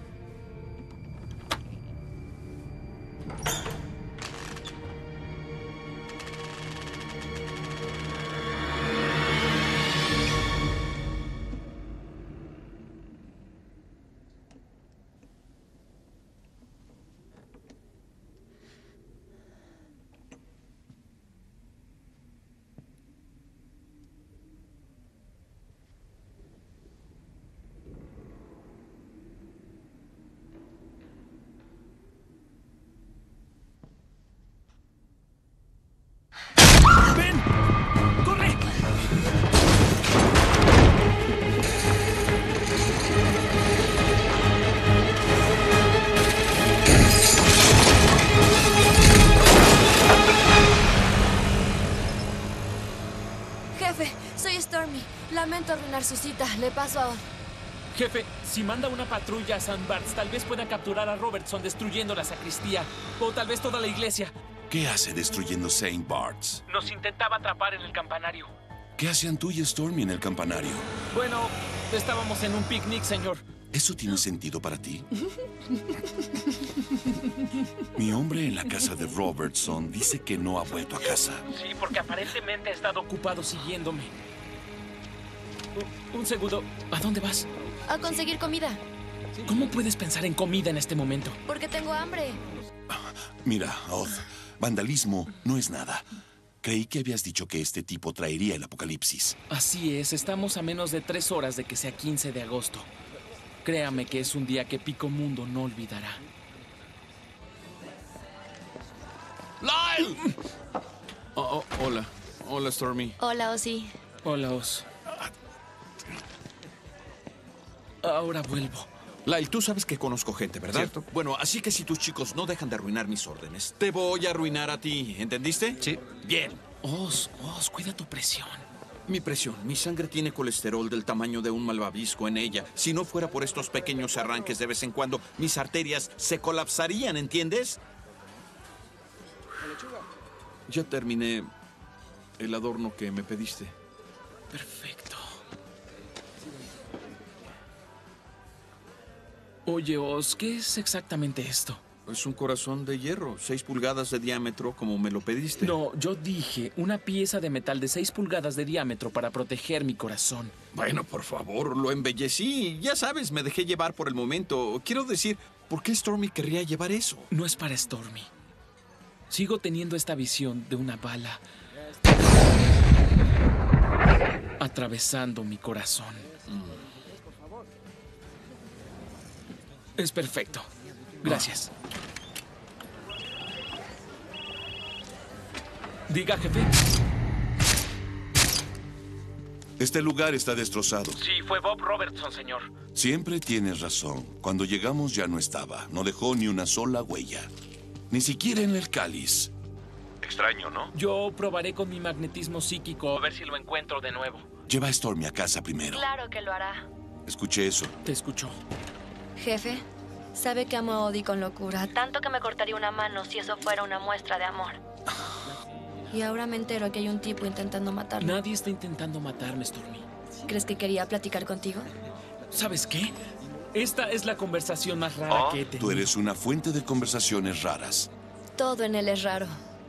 [SPEAKER 2] ¡Ven! ¡Corre!
[SPEAKER 3] Jefe, soy Stormy. Lamento arruinar su cita. Le paso a...
[SPEAKER 2] Jefe, si manda una patrulla a Saint Barts, tal vez pueda capturar a Robertson destruyendo la sacristía. O tal vez toda la iglesia.
[SPEAKER 8] ¿Qué hace destruyendo Saint Bart's?
[SPEAKER 2] Nos intentaba atrapar en el campanario.
[SPEAKER 8] ¿Qué hacían tú y Stormy en el campanario?
[SPEAKER 2] Bueno, estábamos en un picnic, señor.
[SPEAKER 8] ¿Eso tiene sentido para ti? Mi hombre en la casa de Robertson dice que no ha vuelto a casa.
[SPEAKER 2] Sí, porque aparentemente ha estado ocupado siguiéndome. Un, un segundo. ¿A dónde vas?
[SPEAKER 3] A conseguir comida.
[SPEAKER 2] ¿Cómo puedes pensar en comida en este momento?
[SPEAKER 3] Porque tengo hambre.
[SPEAKER 8] Mira, Oz, vandalismo no es nada. Creí que habías dicho que este tipo traería el apocalipsis.
[SPEAKER 2] Así es, estamos a menos de tres horas de que sea quince de agosto. Créame que es un día que Pico Mundo no olvidará.
[SPEAKER 6] ¡Lyle! Oh, oh, hola. Hola, Stormy.
[SPEAKER 3] Hola, Ozzy.
[SPEAKER 2] Hola, Oz. Ahora vuelvo.
[SPEAKER 15] Lyle, tú sabes que conozco gente, ¿verdad?
[SPEAKER 6] Cierto.
[SPEAKER 15] Bueno, así que si tus chicos no dejan de arruinar mis órdenes, te voy a arruinar a ti, ¿entendiste?
[SPEAKER 6] Sí.
[SPEAKER 15] Bien.
[SPEAKER 2] Oz, Oz, cuida tu presión.
[SPEAKER 15] Mi presión, mi sangre tiene colesterol del tamaño de un malvavisco en ella. Si no fuera por estos pequeños arranques de vez en cuando, mis arterias se colapsarían, ¿entiendes? Ya terminé el adorno que me pediste.
[SPEAKER 2] Perfecto. Oye, Oz, ¿qué es exactamente esto?
[SPEAKER 15] Es un corazón de hierro, seis pulgadas de diámetro, como me lo pediste.
[SPEAKER 2] No, yo dije una pieza de metal de seis pulgadas de diámetro para proteger mi corazón.
[SPEAKER 15] Bueno, por favor, lo embellecí. Ya sabes, me dejé llevar por el momento. Quiero decir, ¿por qué Stormy querría llevar eso?
[SPEAKER 2] No es para Stormy. Sigo teniendo esta visión de una bala atravesando mi corazón.
[SPEAKER 15] Mm.
[SPEAKER 2] Es perfecto. Gracias. Diga, jefe.
[SPEAKER 8] Este lugar está destrozado.
[SPEAKER 2] Sí, fue Bob Robertson, señor.
[SPEAKER 8] Siempre tienes razón. Cuando llegamos ya no estaba. No dejó ni una sola huella. Ni siquiera en el cáliz. Extraño, ¿no?
[SPEAKER 2] Yo probaré con mi magnetismo psíquico a ver si lo encuentro de nuevo.
[SPEAKER 8] Lleva a Stormy a casa primero.
[SPEAKER 3] Claro que lo hará.
[SPEAKER 8] Escuché eso.
[SPEAKER 2] Te escucho.
[SPEAKER 3] Jefe, sabe que amo a Odie con locura. Tanto que me cortaría una mano si eso fuera una muestra de amor. Y ahora me entero que hay un tipo intentando matarlo.
[SPEAKER 2] Nadie está intentando matarme, Stormy.
[SPEAKER 3] ¿Crees que quería platicar contigo?
[SPEAKER 2] ¿Sabes qué? Esta es la conversación más rara
[SPEAKER 8] Oh,
[SPEAKER 2] que he tenido.
[SPEAKER 8] tú eres una fuente de conversaciones raras.
[SPEAKER 3] Todo en él es raro.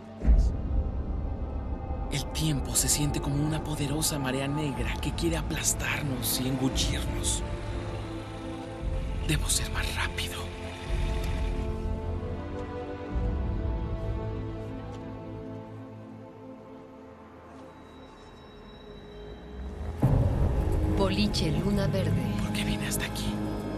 [SPEAKER 2] El tiempo se siente como una poderosa marea negra que quiere aplastarnos y engullirnos. Debo ser más rápido.
[SPEAKER 3] Boliche Luna Verde.
[SPEAKER 2] ¿Por qué vine hasta aquí?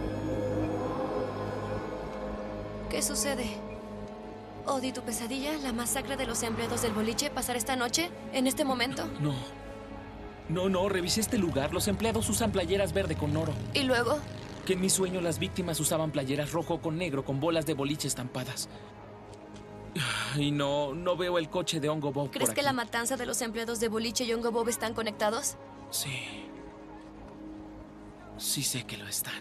[SPEAKER 3] ¿Qué sucede? Odie, ¿tu pesadilla? ¿La masacre de los empleados del boliche? ¿Pasar esta noche? ¿En este momento?
[SPEAKER 2] No. No, no, revisé este lugar. Los empleados usan playeras verde con oro.
[SPEAKER 3] ¿Y luego?
[SPEAKER 2] Que en mi sueño las víctimas usaban playeras rojo con negro con bolas de boliche estampadas. Y no, no veo el coche de Hongo Bob.
[SPEAKER 3] ¿Crees
[SPEAKER 2] por
[SPEAKER 3] que
[SPEAKER 2] aquí.
[SPEAKER 3] la matanza de los empleados de boliche y Hongo Bob están conectados?
[SPEAKER 2] Sí. Sí sé que lo están.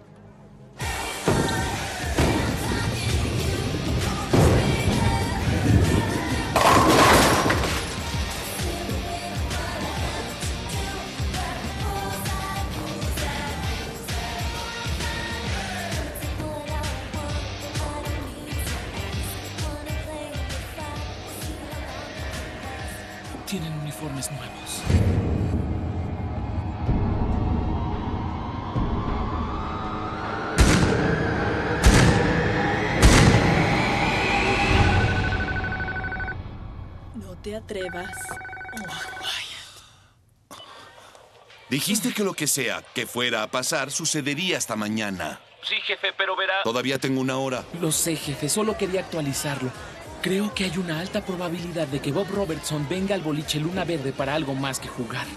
[SPEAKER 2] Tienen uniformes nuevos.
[SPEAKER 14] No te atrevas.
[SPEAKER 8] Dijiste que lo que sea que fuera a pasar sucedería hasta mañana.
[SPEAKER 2] Sí, jefe, pero verá...
[SPEAKER 8] Todavía tengo una hora.
[SPEAKER 2] Lo sé, jefe, solo quería actualizarlo. Creo que hay una alta probabilidad de que Bob Robertson venga al boliche Luna Verde para algo más que jugar.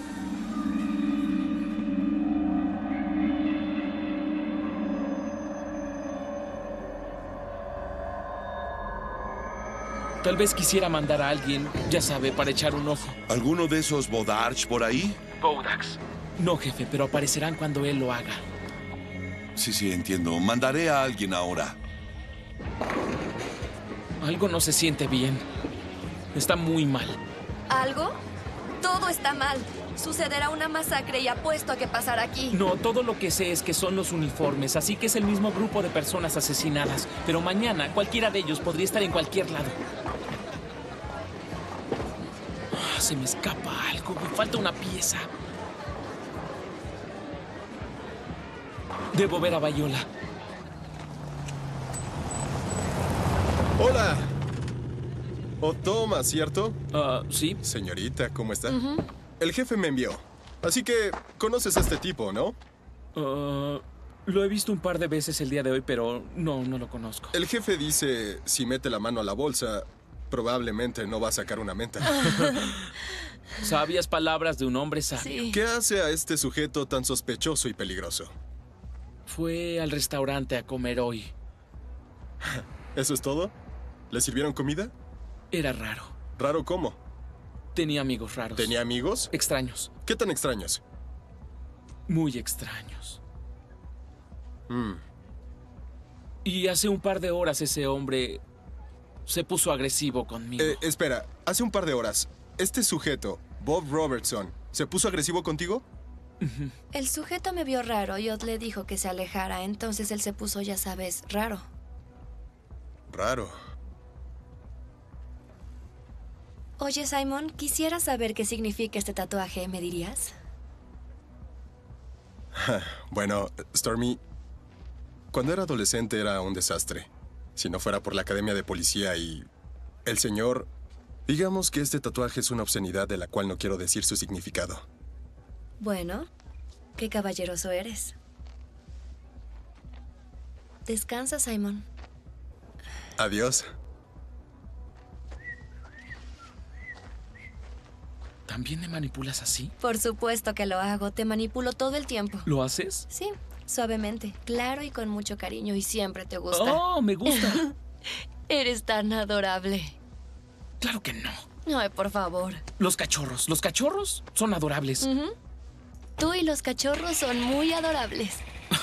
[SPEAKER 2] Tal vez quisiera mandar a alguien, ya sabe, para echar un ojo.
[SPEAKER 8] ¿Alguno de esos Bodarch por ahí?
[SPEAKER 2] Bodax. No, jefe, pero aparecerán cuando él lo haga.
[SPEAKER 8] Sí, sí, entiendo. Mandaré a alguien ahora.
[SPEAKER 2] Algo no se siente bien. Está muy mal.
[SPEAKER 3] ¿Algo? Todo está mal. Sucederá una masacre y apuesto a que pasará aquí.
[SPEAKER 2] No, todo lo que sé es que son los uniformes, así que es el mismo grupo de personas asesinadas. Pero mañana cualquiera de ellos podría estar en cualquier lado. Ah, se me escapa algo, me falta una pieza. Debo ver a Viola.
[SPEAKER 7] Hola. O Thomas, ¿cierto?
[SPEAKER 2] Ah, sí.
[SPEAKER 7] Señorita, ¿cómo está?
[SPEAKER 3] Ujú.
[SPEAKER 7] El jefe me envió. Así que conoces a este tipo, ¿no?
[SPEAKER 2] Ah, lo he visto un par de veces el día de hoy, pero no, no lo conozco.
[SPEAKER 7] El jefe dice, si mete la mano a la bolsa, probablemente no va a sacar una menta.
[SPEAKER 2] Sabias palabras de un hombre sabio.
[SPEAKER 7] ¿Qué hace a este sujeto tan sospechoso y peligroso?
[SPEAKER 2] Fue al restaurante a comer hoy.
[SPEAKER 7] ¿Eso es todo? ¿Le sirvieron comida?
[SPEAKER 2] Era raro.
[SPEAKER 7] ¿Raro cómo?
[SPEAKER 2] Tenía amigos raros.
[SPEAKER 7] ¿Tenía amigos?
[SPEAKER 2] Extraños.
[SPEAKER 7] ¿Qué tan extraños?
[SPEAKER 2] Muy extraños.
[SPEAKER 7] Mm.
[SPEAKER 2] Y hace un par de horas ese hombre se puso agresivo conmigo.
[SPEAKER 7] Eh, espera, hace un par de horas, este sujeto, Bob Robertson, ¿se puso agresivo contigo?
[SPEAKER 3] El sujeto me vio raro y Odd le dijo que se alejara, entonces él se puso, ya sabes, raro.
[SPEAKER 7] Raro.
[SPEAKER 3] Oye, Simon, quisiera saber qué significa este tatuaje, ¿me dirías?
[SPEAKER 7] Bueno, Stormy, cuando era adolescente era un desastre. Si no fuera por la academia de policía y el señor, digamos que este tatuaje es una obscenidad de la cual no quiero decir su significado.
[SPEAKER 3] Bueno, qué caballeroso eres. Descansa, Simon.
[SPEAKER 7] Adiós.
[SPEAKER 2] ¿También me manipulas así?
[SPEAKER 3] Por supuesto que lo hago. Te manipulo todo el tiempo.
[SPEAKER 2] ¿Lo haces?
[SPEAKER 3] Sí, suavemente, claro y con mucho cariño y siempre te gusta.
[SPEAKER 2] ¡Oh, me gusta!
[SPEAKER 3] Eres tan adorable.
[SPEAKER 2] Claro que no.
[SPEAKER 3] Ay, por favor.
[SPEAKER 2] Los cachorros. Los cachorros son adorables.
[SPEAKER 3] Uh-huh. Tú y los cachorros son muy adorables.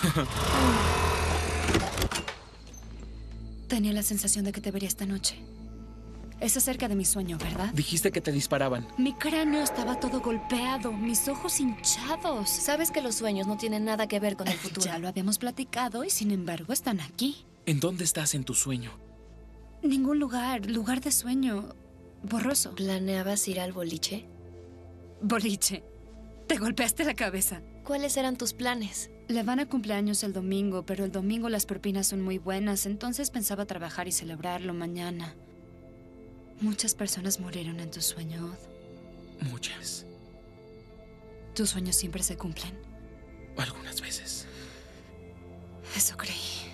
[SPEAKER 1] Tenía la sensación de que te vería esta noche. Es acerca de mi sueño, ¿verdad?
[SPEAKER 2] Dijiste que te disparaban.
[SPEAKER 1] Mi cráneo estaba todo golpeado, mis ojos hinchados.
[SPEAKER 3] Sabes que los sueños no tienen nada que ver con el futuro.
[SPEAKER 1] Ya lo habíamos platicado y sin embargo están aquí.
[SPEAKER 2] ¿En dónde estás en tu sueño?
[SPEAKER 1] Ningún lugar, lugar de sueño. Borroso.
[SPEAKER 3] ¿Planeabas ir al boliche?
[SPEAKER 1] Boliche. Te golpeaste la cabeza.
[SPEAKER 3] ¿Cuáles eran tus planes?
[SPEAKER 1] Le van a cumpleaños el domingo, pero el domingo las propinas son muy buenas, entonces pensaba trabajar y celebrarlo mañana. Muchas personas murieron en tu sueño, Odd.
[SPEAKER 2] Muchas.
[SPEAKER 1] ¿Tus sueños siempre se cumplen?
[SPEAKER 2] Algunas veces.
[SPEAKER 1] Eso creí.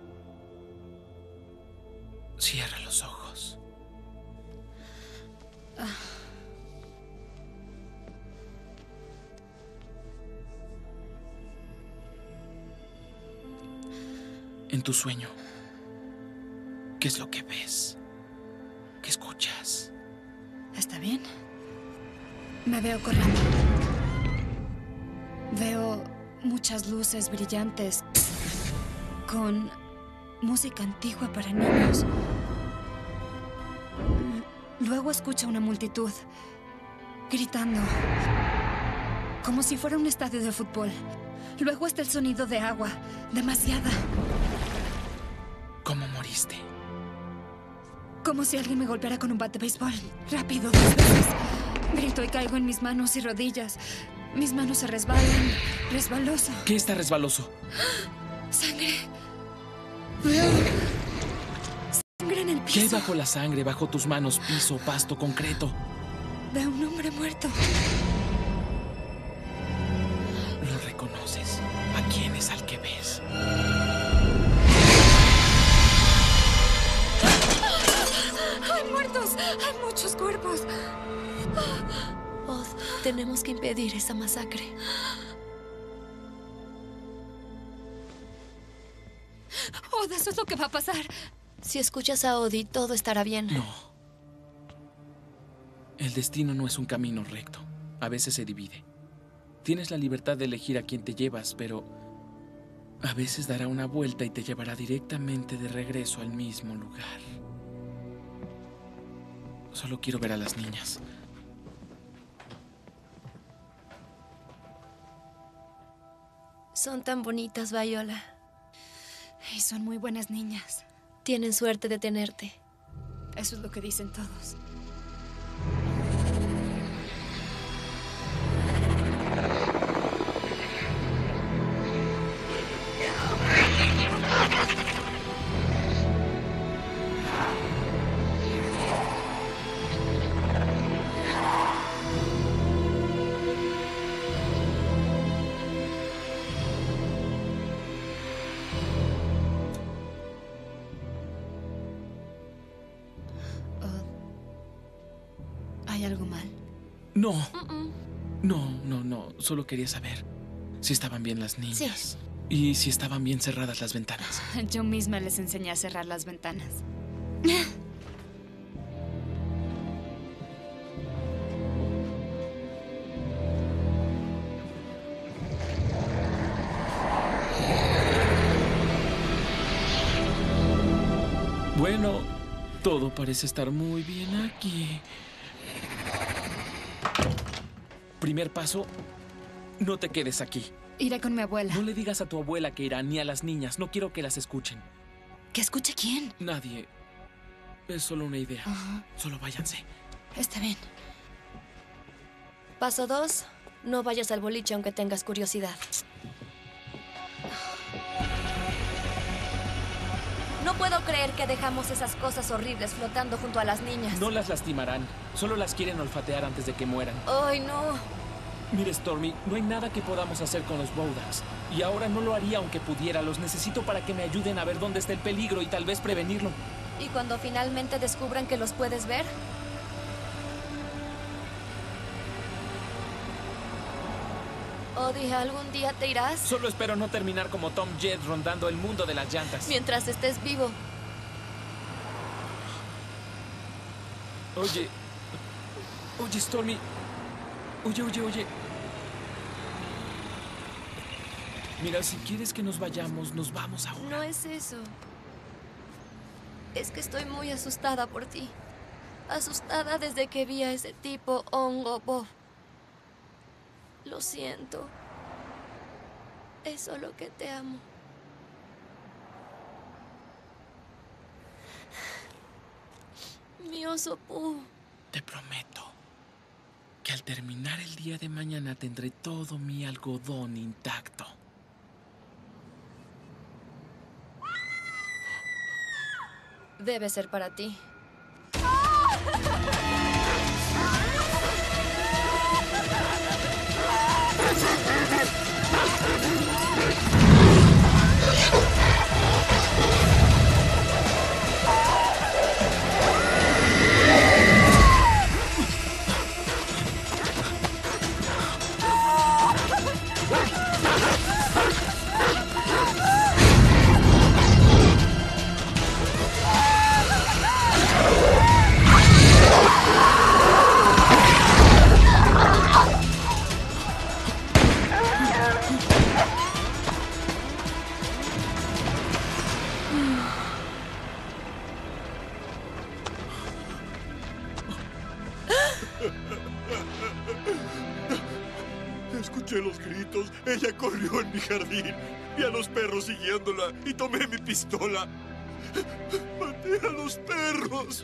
[SPEAKER 2] Cierra los ojos.
[SPEAKER 1] Ah.
[SPEAKER 2] En tu sueño, ¿qué es lo que ves? ¿Qué escuchas?
[SPEAKER 1] ¿Está bien? Me veo corriendo. Veo muchas luces brillantes con música antigua para niños. Luego escucho una multitud gritando, como si fuera un estadio de fútbol. Luego está el sonido de agua, demasiada.
[SPEAKER 2] ¿Cómo moriste?
[SPEAKER 1] Como si alguien me golpeara con un bat de béisbol. Rápido, dos veces. Grito y caigo en mis manos y rodillas. Mis manos se resbalan. Resbaloso.
[SPEAKER 2] ¿Qué está resbaloso?
[SPEAKER 1] Sangre. Veo sangre en el piso.
[SPEAKER 2] ¿Qué hay bajo la sangre, bajo tus manos? Piso, pasto, concreto.
[SPEAKER 1] Veo un hombre muerto.
[SPEAKER 2] Lo reconoces. ¿A quién es al que ves?
[SPEAKER 1] ¡Hay muertos! ¡Hay muchos cuerpos!
[SPEAKER 3] Odd, tenemos que impedir esa masacre.
[SPEAKER 1] Odd, eso es lo que va a pasar.
[SPEAKER 3] Si escuchas a Odie, todo estará bien.
[SPEAKER 2] No. El destino no es un camino recto. A veces se divide. Tienes la libertad de elegir a quién te llevas, pero a veces dará una vuelta y te llevará directamente de regreso al mismo lugar. Solo quiero ver a las niñas.
[SPEAKER 3] Son tan bonitas, Viola.
[SPEAKER 1] Y son muy buenas niñas.
[SPEAKER 3] Tienen suerte de tenerte.
[SPEAKER 1] Eso es lo que dicen todos. ¿Hay algo mal?
[SPEAKER 2] No. No, no, no. Solo quería saber si estaban bien las niñas.
[SPEAKER 1] Sí.
[SPEAKER 2] Y si estaban bien cerradas las ventanas.
[SPEAKER 1] Yo misma les enseñé a cerrar las ventanas.
[SPEAKER 2] Bueno, todo parece estar muy bien aquí. Primer paso, no te quedes aquí.
[SPEAKER 1] Iré con mi abuela.
[SPEAKER 2] No le digas a tu abuela que irá, ni a las niñas. No quiero que las escuchen.
[SPEAKER 1] ¿Que escuche quién?
[SPEAKER 2] Nadie. Es solo una idea.
[SPEAKER 1] Ajá.
[SPEAKER 2] Solo váyanse.
[SPEAKER 1] Está bien.
[SPEAKER 3] Paso dos. No vayas al boliche aunque tengas curiosidad. No puedo creer que dejamos esas cosas horribles flotando junto a las niñas.
[SPEAKER 2] No las lastimarán. Solo las quieren olfatear antes de que mueran.
[SPEAKER 3] ¡Ay, no!
[SPEAKER 2] Mire, Stormy, no hay nada que podamos hacer con los Bowders. Y ahora no lo haría aunque pudiera. Los necesito para que me ayuden a ver dónde está el peligro y tal vez prevenirlo.
[SPEAKER 3] ¿Y cuando finalmente descubran que los puedes ver? Odie, ¿algún día te irás?
[SPEAKER 2] Solo espero no terminar como Tom Jett rondando el mundo de las llantas.
[SPEAKER 3] Mientras estés vivo.
[SPEAKER 2] Oye. Oye, Stormy. Oye, oye, oye. Mira, si quieres que nos vayamos, nos vamos ahora.
[SPEAKER 3] No es eso. Es que estoy muy asustada por ti. Asustada desde que vi a ese tipo, Hongo Bob. Lo siento. Es solo que te amo. Mi oso Pooh.
[SPEAKER 2] Te prometo que al terminar el día de mañana tendré todo mi algodón intacto.
[SPEAKER 3] Debe ser para ti.
[SPEAKER 13] Escuché los gritos. Ella corrió en mi jardín. Vi a los perros siguiéndola y tomé mi pistola. Maté a los perros.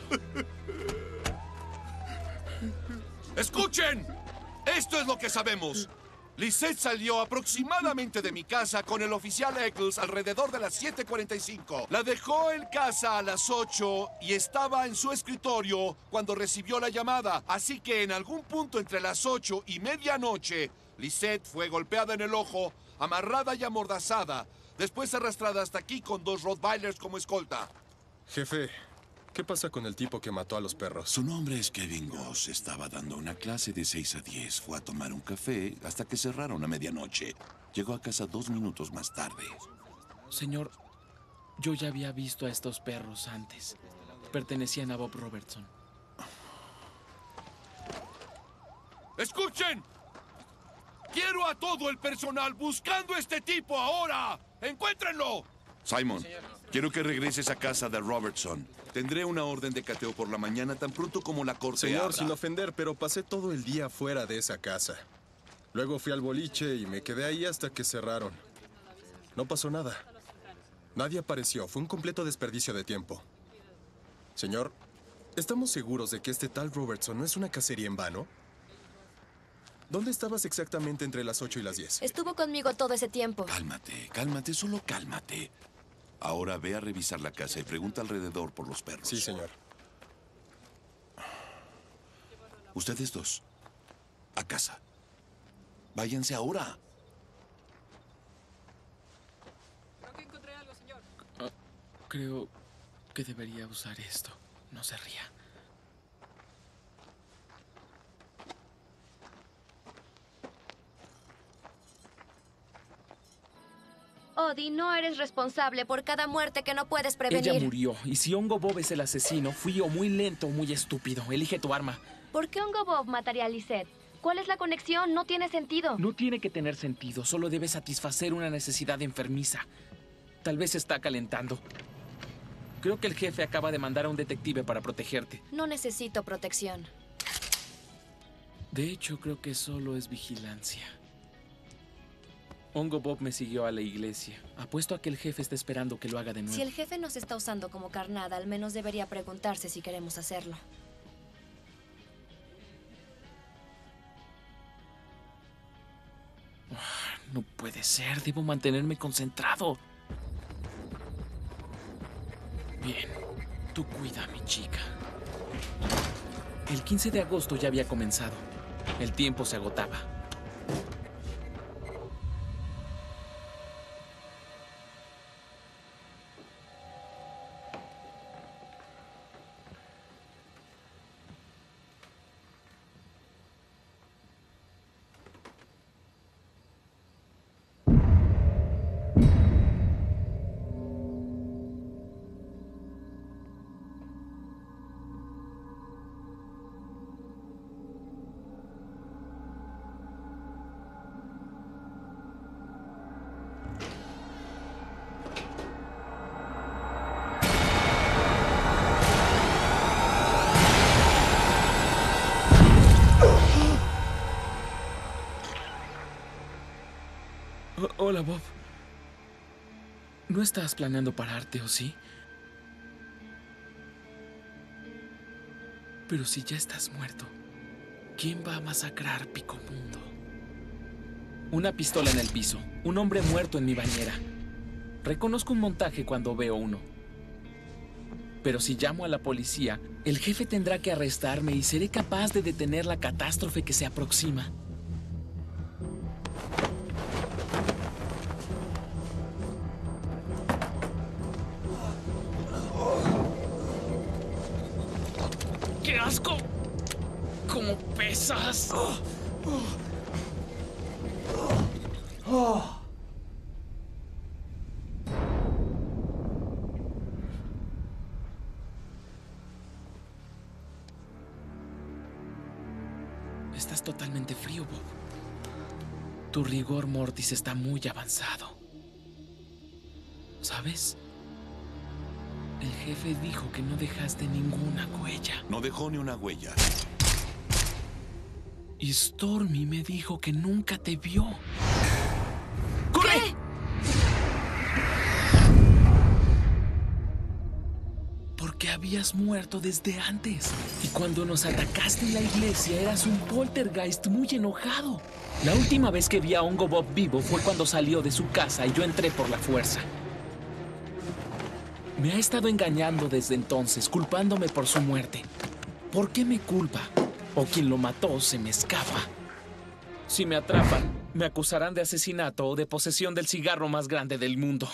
[SPEAKER 8] ¡Escuchen! Esto es lo que sabemos. Lisette salió aproximadamente de mi casa con el oficial Eccles alrededor de las siete cuarenta y cinco. La dejó en casa a las ocho y estaba en su escritorio cuando recibió la llamada. Así que en algún punto entre las ocho y medianoche, Lisette fue golpeada en el ojo, amarrada y amordazada, después arrastrada hasta aquí con dos Rottweilers como escolta.
[SPEAKER 7] Jefe, ¿qué pasa con el tipo que mató a los perros?
[SPEAKER 8] Su nombre es Kevin Goss. Estaba dando una clase de seis a diez. Fue a tomar un café hasta que cerraron a medianoche. Llegó a casa dos minutos más tarde.
[SPEAKER 2] Señor, yo ya había visto a estos perros antes. Pertenecían a Bob Robertson.
[SPEAKER 8] ¡Escuchen! Quiero a todo el personal buscando a este tipo ahora. ¡Encuéntrenlo! Simon, quiero que regreses a casa de Robertson. Tendré una orden de cateo por la mañana tan pronto como la corte
[SPEAKER 7] Señor,
[SPEAKER 8] abra.
[SPEAKER 7] sin ofender, pero pasé todo el día fuera de esa casa. Luego fui al boliche y me quedé ahí hasta que cerraron. No pasó nada. Nadie apareció. Fue un completo desperdicio de tiempo. Señor, ¿estamos seguros de que este tal Robertson no es una cacería en vano? ¿Dónde estabas exactamente entre las ocho y las diez?
[SPEAKER 3] Estuvo conmigo todo ese tiempo.
[SPEAKER 8] Cálmate, cálmate, solo cálmate. Ahora ve a revisar la casa y pregunta alrededor por los perros.
[SPEAKER 7] Sí, señor.
[SPEAKER 8] Ustedes dos, a casa. Váyanse ahora.
[SPEAKER 5] Creo que encontré algo, señor.
[SPEAKER 2] Ah, creo que debería usar esto. No se ría.
[SPEAKER 3] Odie, no eres responsable por cada muerte que no puedes prevenir.
[SPEAKER 2] Ella murió, y si Hongo Bob es el asesino, fui o muy lento o muy estúpido. Elige tu arma.
[SPEAKER 3] ¿Por qué Hongo Bob mataría a Lisette? ¿Cuál es la conexión? No tiene sentido.
[SPEAKER 2] No tiene que tener sentido, solo debe satisfacer una necesidad enfermiza. Tal vez se está calentando. Creo que el jefe acaba de mandar a un detective para protegerte.
[SPEAKER 3] No necesito protección.
[SPEAKER 2] De hecho, creo que solo es vigilancia. Hongo Bob me siguió a la iglesia. Apuesto a que el jefe está esperando que lo haga de nuevo.
[SPEAKER 3] Si el jefe nos está usando como carnada, al menos debería preguntarse si queremos hacerlo.
[SPEAKER 2] No puede ser, debo mantenerme concentrado. Bien, tú cuida a mi chica. El quince de agosto ya había comenzado. El tiempo se agotaba. Hola, Bob. ¿No estás planeando pararte, o sí? Pero si ya estás muerto, ¿quién va a masacrar Picomundo? Una pistola en el piso, un hombre muerto en mi bañera. Reconozco un montaje cuando veo uno. Pero si llamo a la policía, el jefe tendrá que arrestarme y seré capaz de detener la catástrofe que se aproxima. ¡Qué asco! ¡Cómo pesas! Estás totalmente frío, Bob. Tu rigor mortis está muy avanzado. ¿Sabes? El jefe dijo que no dejaste ninguna huella.
[SPEAKER 8] No dejó ni una huella.
[SPEAKER 2] Y Stormy me dijo que nunca te vio. ¡Corre! ¿Qué? Porque habías muerto desde antes. Y cuando nos atacaste en la iglesia eras un poltergeist muy enojado. La última vez que vi a Hongo Bob vivo fue cuando salió de su casa y yo entré por la fuerza. Me ha estado engañando desde entonces, culpándome por su muerte. ¿Por qué me culpa? O quien lo mató se me escapa. Si me atrapan, me acusarán de asesinato o de posesión del cigarro más grande del mundo.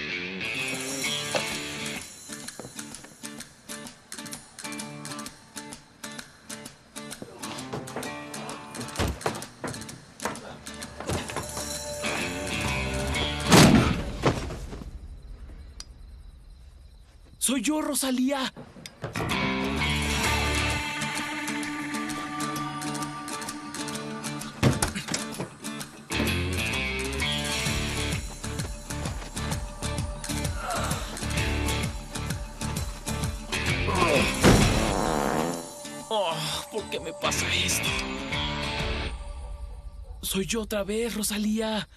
[SPEAKER 2] ¡Soy yo, Rosalía! ¿por qué me pasa esto? Soy yo otra vez, Rosalía.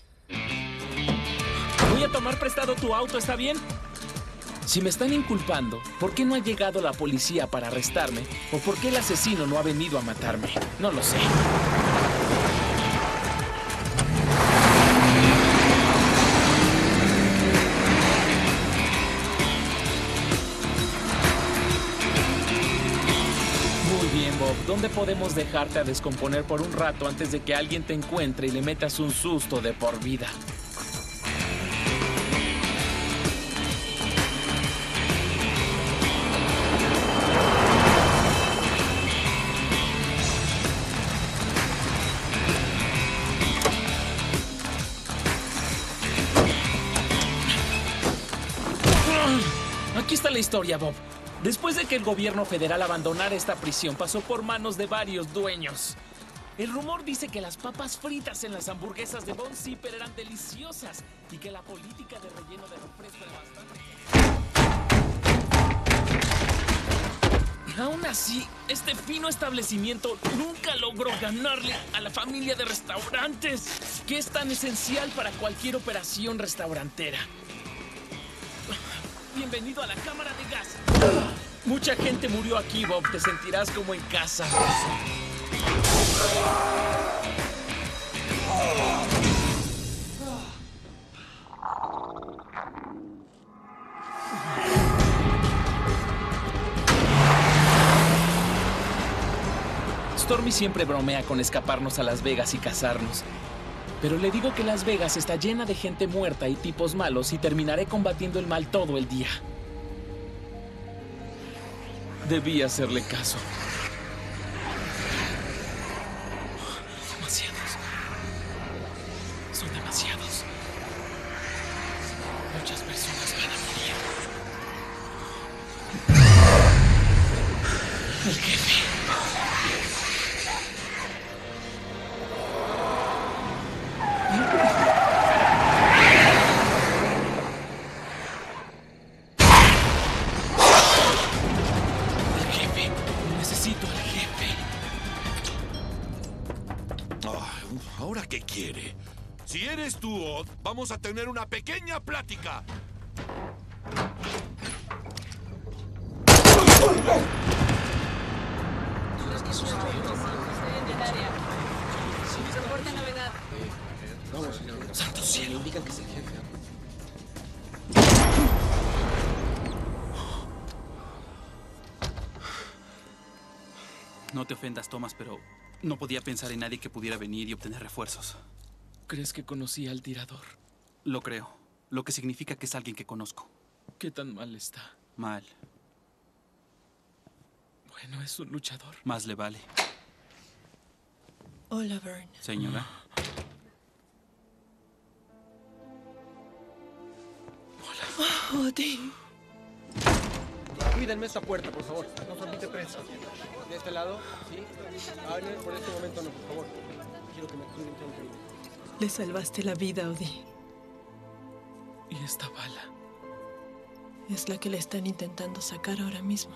[SPEAKER 2] Voy a tomar prestado tu auto, ¿está bien? Si me están inculpando, ¿por qué no ha llegado la policía para arrestarme? ¿O por qué el asesino no ha venido a matarme? No lo sé. Muy bien, Bob. ¿Dónde podemos dejarte a descomponer por un rato antes de que alguien te encuentre y le metas un susto de por vida? Aquí está la historia, Bob. Después de que el gobierno federal abandonara esta prisión, pasó por manos de varios dueños. El rumor dice que las papas fritas en las hamburguesas de Von Zipper eran deliciosas y que la política de relleno de refresco era bastante... Aún así, este fino establecimiento nunca logró ganarle a la familia de restaurantes, que es tan esencial para cualquier operación restaurantera. Bienvenido a la cámara de gas. Mucha gente murió aquí, Bob. Te sentirás como en casa. Stormy siempre bromea con escaparnos a Las Vegas y casarnos. Pero le digo que Las Vegas está llena de gente muerta y tipos malos y terminaré combatiendo el mal todo el día. Debí hacerle caso. Demasiados. Son demasiados. Muchas personas van a morir. El jefe.
[SPEAKER 8] ¿Qué quiere? Si eres tú, Odd, vamos a tener una pequeña plática.
[SPEAKER 2] Santo cielo, indican que es el jefe.
[SPEAKER 6] No te ofendas, Thomas, pero no podía pensar en nadie que pudiera venir y obtener refuerzos.
[SPEAKER 2] ¿Crees que conocí al tirador?
[SPEAKER 6] Lo creo, lo que significa que es alguien que conozco.
[SPEAKER 2] ¿Qué tan mal está?
[SPEAKER 6] Mal.
[SPEAKER 2] Bueno, es un luchador.
[SPEAKER 6] Más le vale.
[SPEAKER 14] Hola, Vern.
[SPEAKER 6] Señora.
[SPEAKER 14] Hola. Odin.
[SPEAKER 4] Cuídenme esta puerta, por favor. No permite prensa. ¿De este lado? ¿Sí? Abner, por este momento no, por favor. Quiero que me cuiden todo el tiempo.
[SPEAKER 14] Le salvaste la vida, Odin.
[SPEAKER 2] ¿Y esta bala?
[SPEAKER 14] Es la que le están intentando sacar ahora mismo.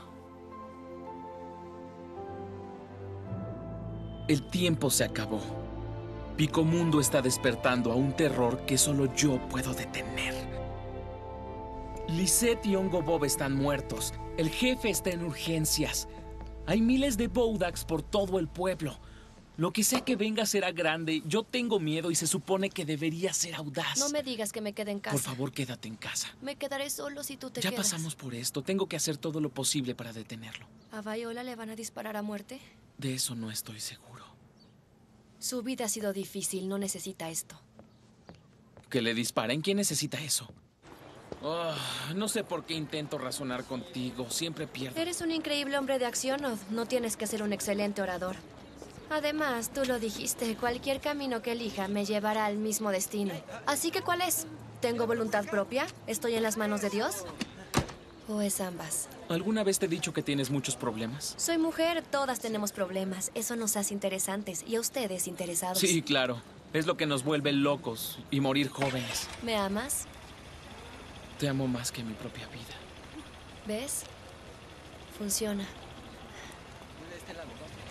[SPEAKER 2] El tiempo se acabó. Picomundo está despertando a un terror que solo yo puedo detener. Lisette y Hongo Bob están muertos. El jefe está en urgencias. Hay miles de Bodaks por todo el pueblo. Lo que sea que venga será grande. Yo tengo miedo y se supone que debería ser audaz.
[SPEAKER 3] No me digas que me quede en casa.
[SPEAKER 2] Por favor, quédate en casa.
[SPEAKER 3] Me quedaré solo si tú te
[SPEAKER 2] ya
[SPEAKER 3] quedas.
[SPEAKER 2] Ya pasamos por esto. Tengo que hacer todo lo posible para detenerlo.
[SPEAKER 3] ¿A Viola le van a disparar a muerte?
[SPEAKER 2] De eso no estoy seguro.
[SPEAKER 3] Su vida ha sido difícil. No necesita esto.
[SPEAKER 2] ¿Que le disparen? ¿Quién necesita eso? Oh, no sé por qué intento razonar contigo. Siempre pierdo.
[SPEAKER 3] Eres un increíble hombre de acción, Odd. No tienes que ser un excelente orador. Además, tú lo dijiste, cualquier camino que elija me llevará al mismo destino. Así que, ¿cuál es? ¿Tengo voluntad propia? ¿Estoy en las manos de Dios? ¿O es ambas?
[SPEAKER 2] ¿Alguna vez te he dicho que tienes muchos problemas?
[SPEAKER 3] Soy mujer, todas tenemos problemas. Eso nos hace interesantes y a ustedes interesados.
[SPEAKER 2] Sí, claro. Es lo que nos vuelve locos y morir jóvenes.
[SPEAKER 3] ¿Me amas?
[SPEAKER 2] Te amo más que mi propia vida.
[SPEAKER 3] ¿Ves? Funciona.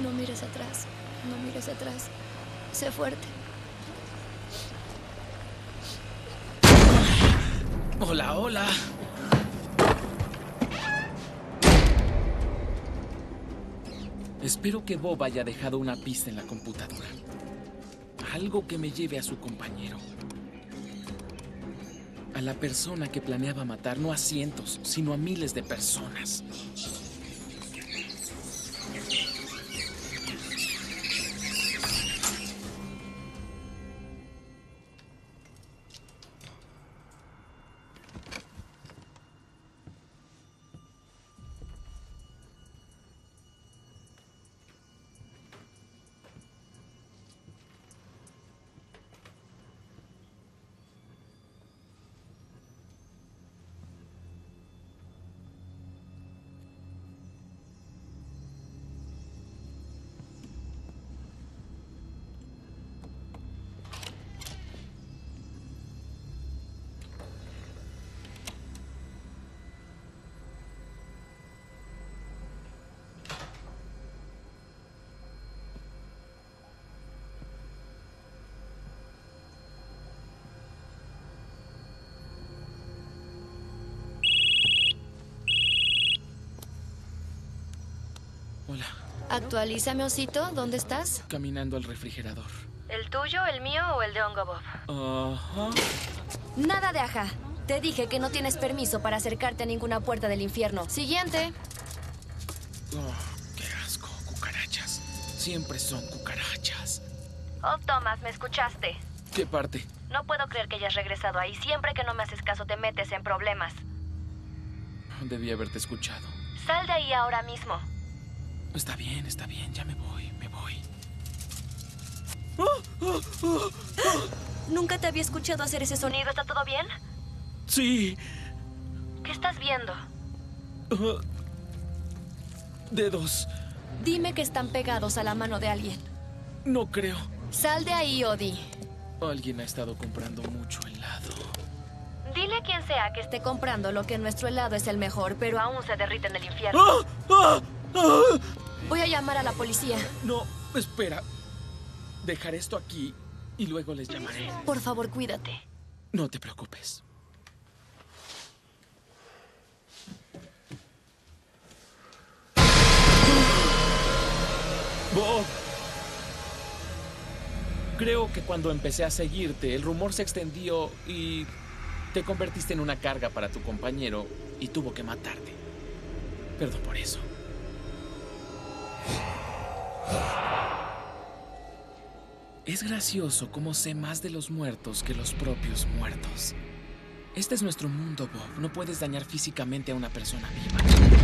[SPEAKER 3] No mires atrás. No mires atrás. Sé fuerte.
[SPEAKER 2] Hola, hola. Espero que Bob haya dejado una pista en la computadora. Algo que me lleve a su compañero. A la persona que planeaba matar no a cientos, sino a miles de personas. Hola.
[SPEAKER 3] Actualízame, osito. ¿Dónde estás?
[SPEAKER 2] Caminando al refrigerador.
[SPEAKER 3] ¿El tuyo, el mío o el de Hongo Bob?
[SPEAKER 2] Ajá.
[SPEAKER 3] Nada de ajá. Te dije que no tienes permiso para acercarte a ninguna puerta del infierno. Siguiente.
[SPEAKER 2] Oh, qué asco, cucarachas. Siempre son cucarachas.
[SPEAKER 3] Oh, Thomas, ¿me escuchaste?
[SPEAKER 2] ¿Qué parte?
[SPEAKER 3] No puedo creer que hayas regresado ahí. Siempre que no me haces caso te metes en problemas.
[SPEAKER 2] Debí haberte escuchado.
[SPEAKER 3] Sal de ahí ahora mismo.
[SPEAKER 2] Está bien, está bien. Ya me voy, me voy.
[SPEAKER 3] Nunca te había escuchado hacer ese sonido. ¿Está todo bien?
[SPEAKER 2] Sí.
[SPEAKER 3] ¿Qué estás viendo?
[SPEAKER 2] Uh, dedos.
[SPEAKER 3] Dime que están pegados a la mano de alguien.
[SPEAKER 2] No creo.
[SPEAKER 3] Sal de ahí, Odie.
[SPEAKER 2] Alguien ha estado comprando mucho helado.
[SPEAKER 3] Dile a quien sea que esté comprando lo que nuestro helado es el mejor, pero aún se derrite en el infierno.
[SPEAKER 2] ¡Ah! ¡Ah! ¡Ah!
[SPEAKER 3] Voy a llamar a la policía.
[SPEAKER 2] No, espera. Dejaré esto aquí y luego les llamaré.
[SPEAKER 3] Por favor, cuídate.
[SPEAKER 2] No te preocupes. Bob. Creo que cuando empecé a seguirte, el rumor se extendió y te convertiste en una carga para tu compañero y tuvo que matarte. Perdón por eso. Es gracioso cómo sé más de los muertos que los propios muertos. Este es nuestro mundo, Bob. No puedes dañar físicamente a una persona viva.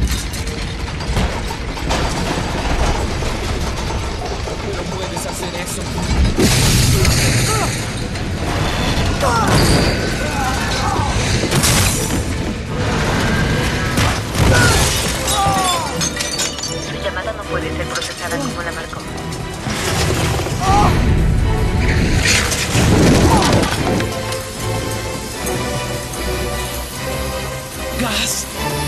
[SPEAKER 2] Pero puedes hacer eso.
[SPEAKER 3] Su llamada no puede ser procesada como la marcó.
[SPEAKER 2] ¡Gas!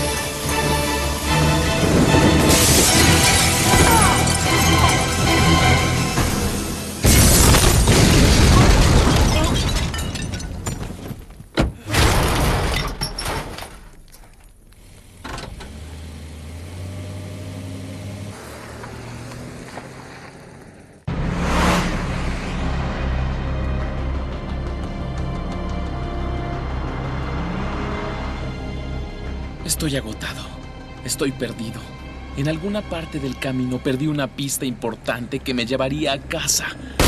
[SPEAKER 2] Estoy agotado. Estoy perdido. En alguna parte del camino perdí una pista importante que me llevaría a casa.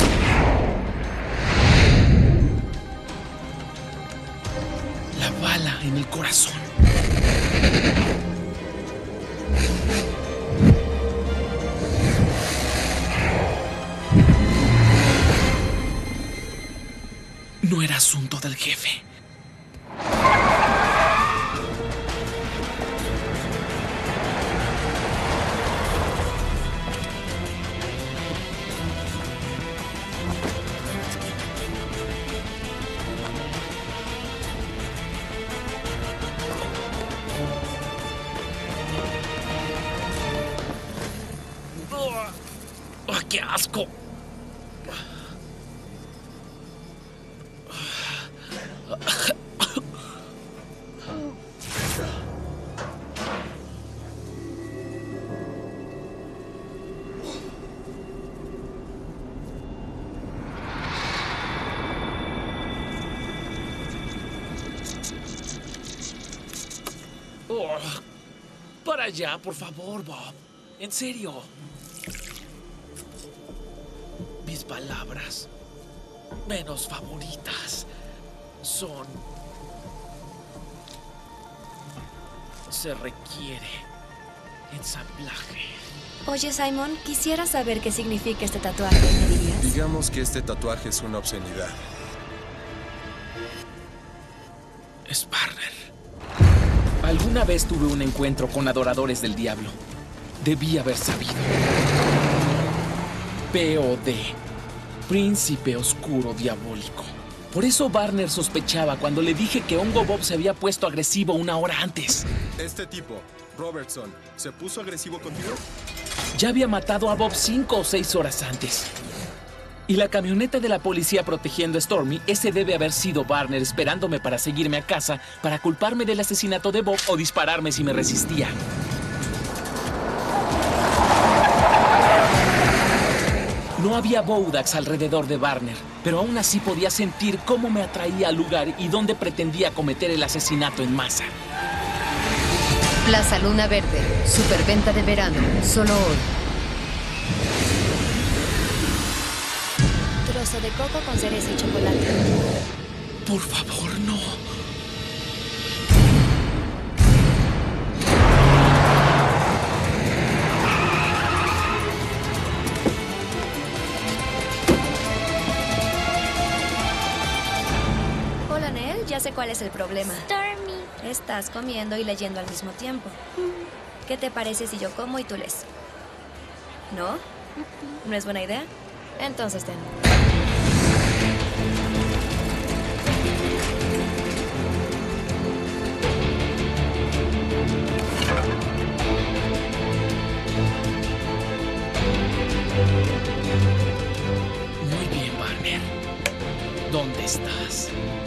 [SPEAKER 2] La bala en el corazón. No era asunto del jefe. asco! Oh, para allá, por favor, Bob. En serio. Mis palabras menos favoritas son... Se requiere ensamblaje.
[SPEAKER 3] Oye, Simon, quisiera saber qué significa este tatuaje, ¿me dirías?
[SPEAKER 7] Digamos que este tatuaje es una obscenidad.
[SPEAKER 2] Es Barner. Alguna vez tuve un encuentro con adoradores del diablo. Debí haber sabido. P O D. Príncipe Oscuro Diabólico. Por eso Barner sospechaba cuando le dije que Hongo Bob se había puesto agresivo una hora antes.
[SPEAKER 7] Este tipo, Robertson, ¿se puso agresivo contigo?
[SPEAKER 2] Ya había matado a Bob cinco o seis horas antes. Y la camioneta de la policía protegiendo a Stormy, ese debe haber sido Barner esperándome para seguirme a casa, para culparme del asesinato de Bob o dispararme si me resistía. No había Bowdax alrededor de Barner, pero aún así podía sentir cómo me atraía al lugar y dónde pretendía cometer el asesinato en masa.
[SPEAKER 16] Plaza Luna Verde, superventa de verano, solo hoy.
[SPEAKER 3] Trozo de coco con cereza y chocolate.
[SPEAKER 2] Por favor, no.
[SPEAKER 3] Hola, Nell. Ya sé cuál es el problema.
[SPEAKER 9] Stormy.
[SPEAKER 3] Estás comiendo y leyendo al mismo tiempo. ¿Qué te parece si yo como y tú lees? ¿No? ¿No es buena idea? Entonces ten.
[SPEAKER 2] Muy bien, Barner. ¿Dónde estás?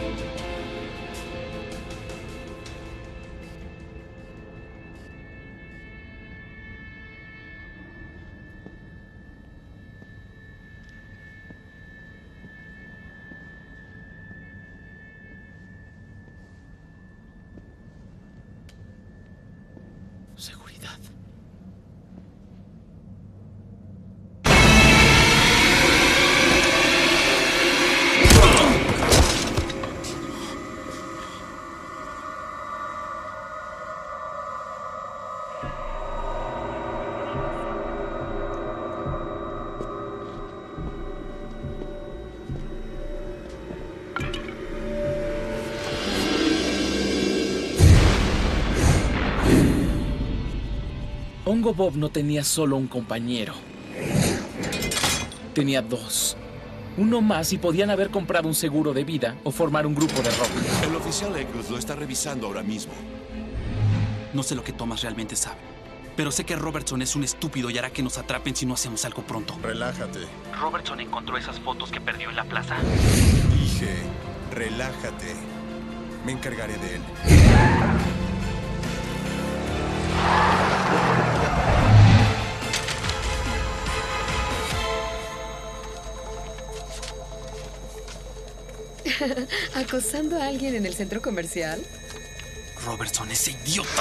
[SPEAKER 2] Seguridad. Hongo Bob no tenía solo un compañero. Tenía dos. Uno más y podían haber comprado un seguro de vida o formar un grupo de rock.
[SPEAKER 8] El oficial Eccles lo está revisando ahora mismo.
[SPEAKER 6] No sé lo que Thomas realmente sabe, pero sé que Robertson es un estúpido y hará que nos atrapen si no hacemos algo pronto.
[SPEAKER 7] Relájate.
[SPEAKER 6] Robertson encontró esas fotos que perdió en la plaza.
[SPEAKER 7] Dije, relájate. Me encargaré de él.
[SPEAKER 16] ¿Acosando a alguien en el centro comercial?
[SPEAKER 6] Robertson, ese idiota.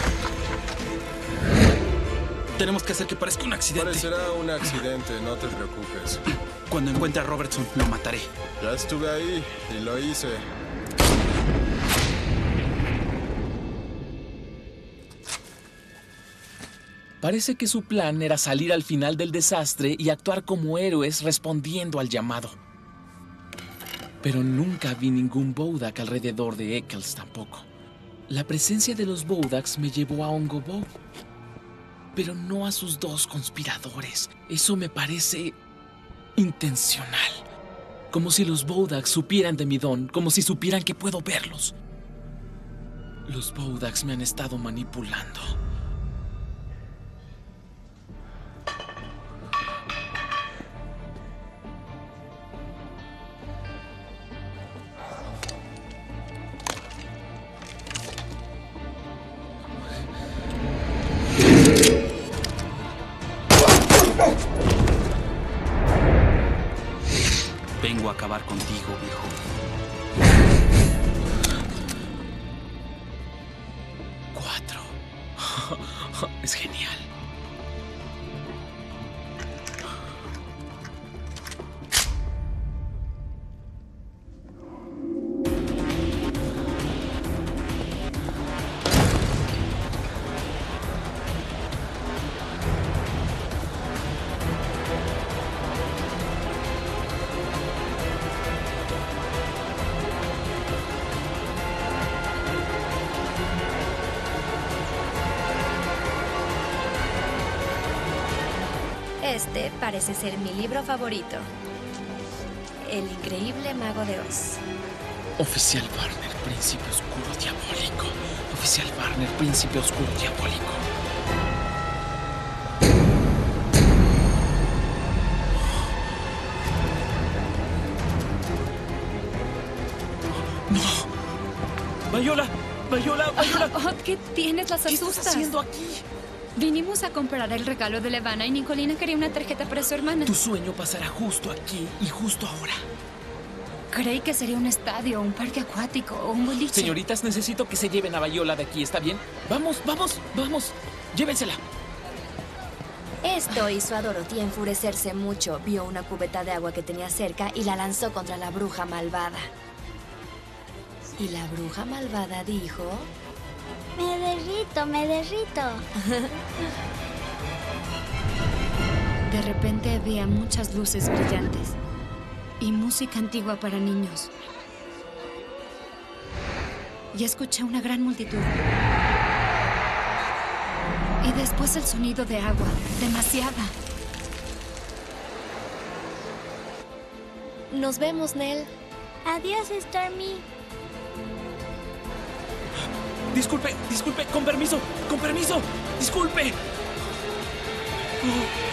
[SPEAKER 6] Tenemos que hacer que parezca un accidente.
[SPEAKER 7] Parecerá un accidente, no te preocupes.
[SPEAKER 6] Cuando encuentre a Robertson, lo mataré.
[SPEAKER 7] Ya estuve ahí y lo hice.
[SPEAKER 2] Parece que su plan era salir al final del desastre y actuar como héroes respondiendo al llamado. Pero nunca vi ningún Bowdax alrededor de Eccles tampoco. La presencia de los Bowdax me llevó a Hongo Bob, pero no a sus dos conspiradores. Eso me parece intencional. Como si los Bowdax supieran de mi don, como si supieran que puedo verlos. Los Bowdax me han estado manipulando.
[SPEAKER 6] Vengo a acabar contigo, viejo.
[SPEAKER 2] Cuatro. Es genial.
[SPEAKER 17] Este parece ser mi libro favorito. El increíble mago de Oz.
[SPEAKER 2] Oficial Warner, príncipe oscuro diabólico. Oficial Warner, príncipe oscuro diabólico. ¡No! ¡Viola! ¡Viola! ¡Viola!
[SPEAKER 1] Oh, ¿qué tienes? Las
[SPEAKER 2] ¿Qué
[SPEAKER 1] asustas.
[SPEAKER 2] estás haciendo aquí?
[SPEAKER 1] Vinimos a comprar el regalo de Levana y Nicolina quería una tarjeta para su hermana.
[SPEAKER 2] Tu sueño pasará justo aquí y justo ahora.
[SPEAKER 1] Creí que sería un estadio, un parque acuático o un boliche.
[SPEAKER 2] Señoritas, necesito que se lleven a Viola de aquí, ¿está bien? Vamos, vamos, vamos. Llévensela.
[SPEAKER 17] Esto hizo a Dorothy enfurecerse mucho. Vio una cubeta de agua que tenía cerca y la lanzó contra la bruja malvada. Y la bruja malvada dijo...
[SPEAKER 9] Me derrito, me derrito.
[SPEAKER 1] De repente había muchas luces brillantes y música antigua para niños. Y escuché una gran multitud. Y después el sonido de agua, demasiada.
[SPEAKER 17] Nos vemos, Nell.
[SPEAKER 9] Adiós, Stormy.
[SPEAKER 2] Disculpe, disculpe, con permiso, con permiso, disculpe. Oh.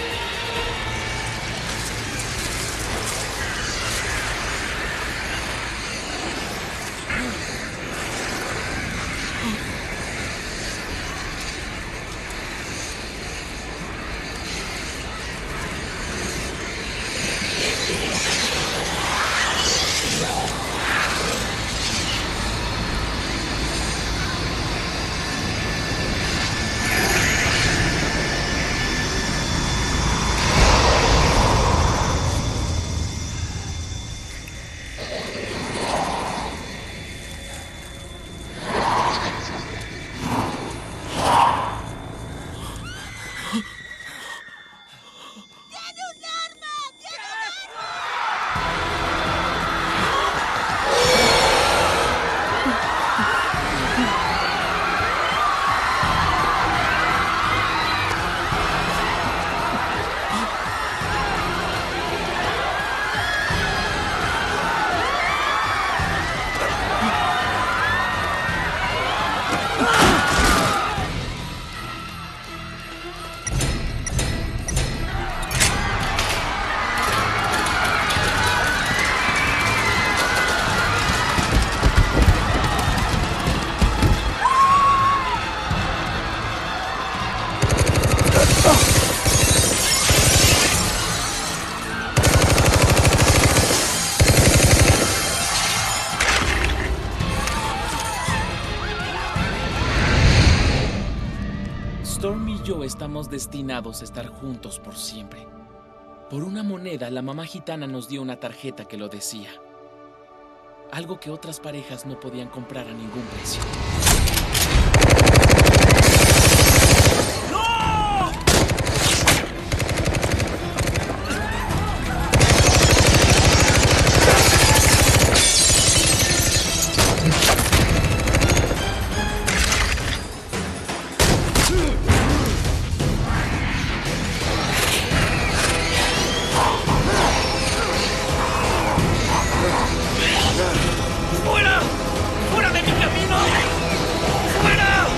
[SPEAKER 2] Stormy y yo estamos destinados a estar juntos por siempre. Por una moneda, la mamá gitana nos dio una tarjeta que lo decía. Algo que otras parejas no podían comprar a ningún precio.
[SPEAKER 12] ¡Fuera! ¡Fuera de mi camino! ¡Fuera!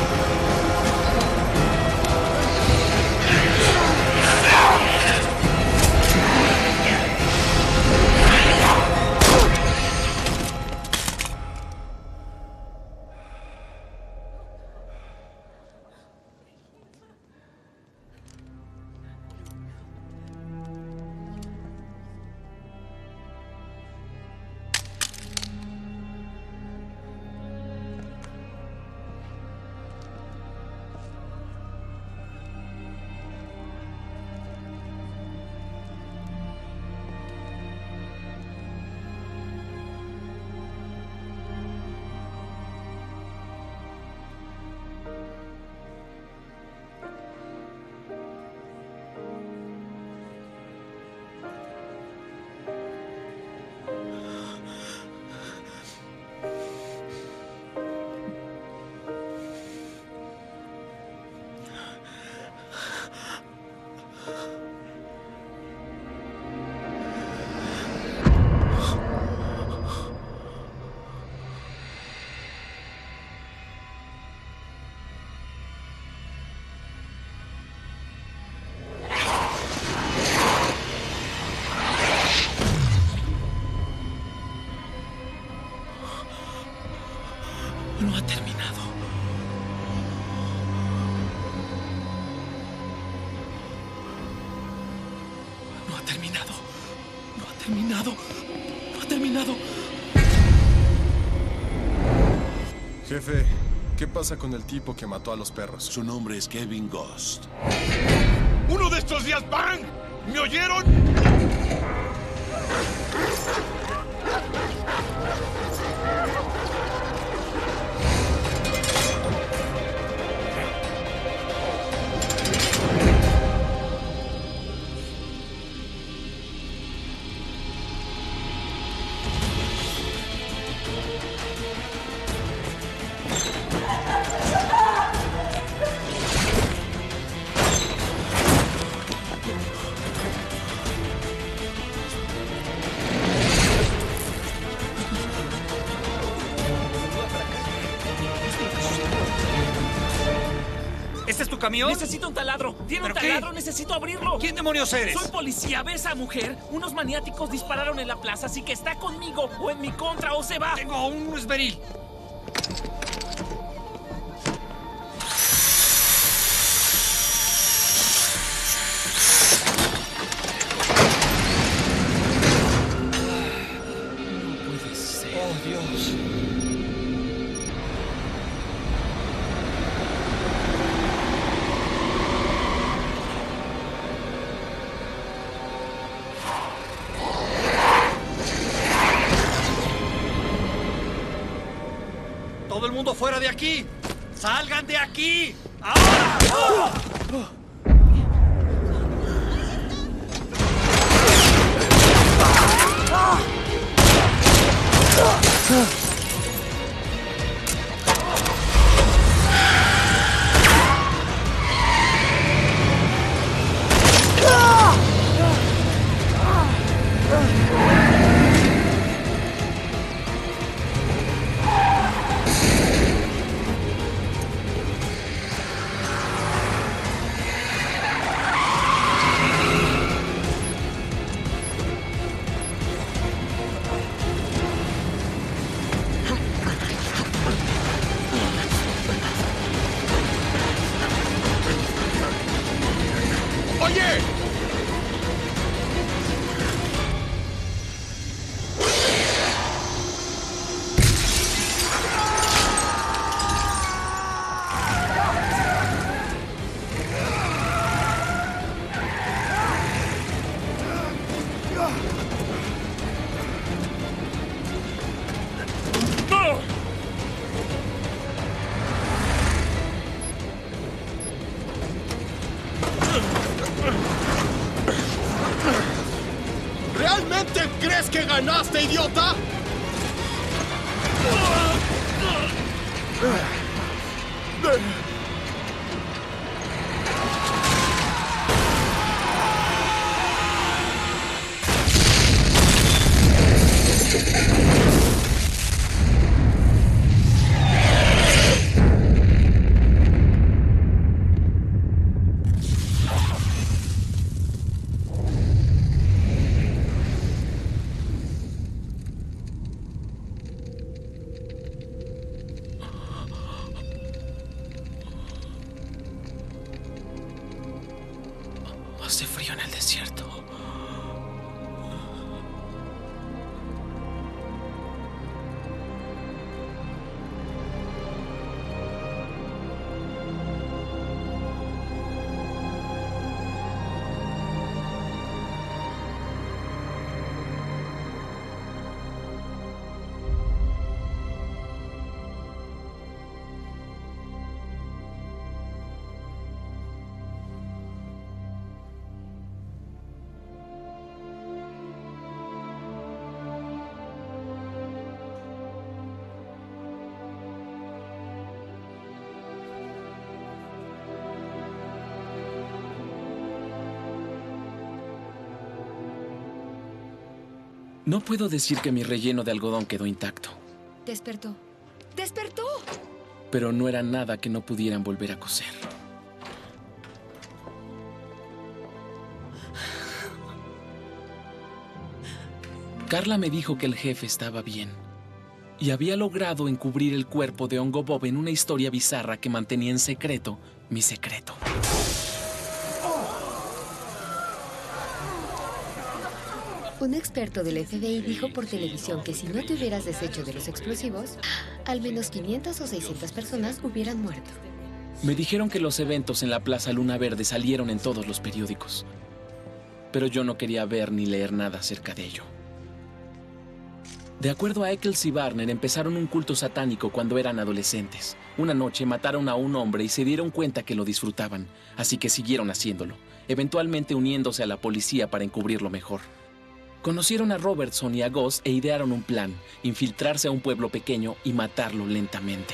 [SPEAKER 2] No ha terminado. No ha terminado. No ha terminado. No ha terminado.
[SPEAKER 7] Jefe, ¿qué pasa con el tipo que mató a los perros?
[SPEAKER 8] Su nombre es Kevin Ghost.
[SPEAKER 13] ¡Uno de estos días van! ¿Me oyeron?
[SPEAKER 18] ¿Este es tu camión?
[SPEAKER 2] Necesito un taladro. ¿Tiene un taladro? Necesito abrirlo.
[SPEAKER 18] ¿Quién demonios eres?
[SPEAKER 2] Soy policía. ¿Ves a esa mujer? Unos maniáticos dispararon en la plaza, así que está conmigo o en mi contra o se va.
[SPEAKER 18] Tengo un esmeril.
[SPEAKER 2] No puede ser.
[SPEAKER 18] Oh, Dios. ¡Todo el mundo fuera de aquí! ¡Salgan de aquí! ¡Ahora!
[SPEAKER 13] ¡Oye!
[SPEAKER 4] ¿Realmente crees que ganaste, idiota?
[SPEAKER 2] Hace frío en el desierto. No puedo decir que mi relleno de algodón quedó intacto,
[SPEAKER 1] Despertó. ¡Despertó!
[SPEAKER 2] pero no era nada que no pudieran volver a coser. Carla me dijo que el jefe estaba bien, Y había logrado encubrir el cuerpo de Hongo Bob en una historia bizarra que mantenía en secreto mi secreto.
[SPEAKER 16] Un experto del F B I dijo por televisión que si no te hubieras deshecho de los explosivos, al menos quinientas o seiscientas personas hubieran muerto.
[SPEAKER 2] Me dijeron que los eventos en la Plaza Luna Verde salieron en todos los periódicos. Pero yo no quería ver ni leer nada acerca de ello. De acuerdo a Eccles y Barner, empezaron un culto satánico cuando eran adolescentes. Una noche mataron a un hombre y se dieron cuenta que lo disfrutaban, así que siguieron haciéndolo, eventualmente uniéndose a la policía para encubrirlo mejor. Conocieron a Robertson y a Goss e idearon un plan, infiltrarse a un pueblo pequeño y matarlo lentamente.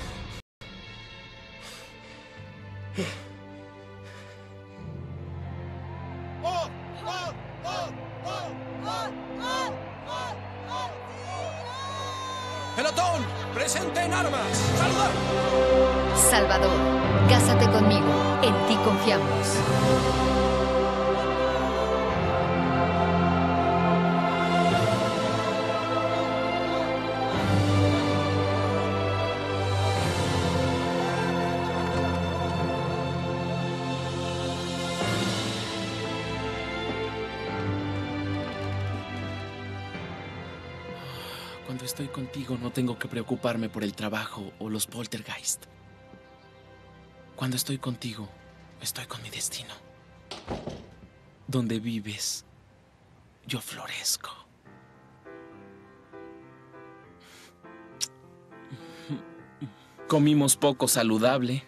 [SPEAKER 4] ¡Pelotón! ¡Presente en armas! ¡Saludar!
[SPEAKER 16] Salvador, cásate conmigo. En ti confiamos.
[SPEAKER 2] Cuando estoy contigo no tengo que preocuparme por el trabajo o los poltergeist. Cuando estoy contigo, estoy con mi destino. Donde vives, yo florezco. Comimos poco saludable.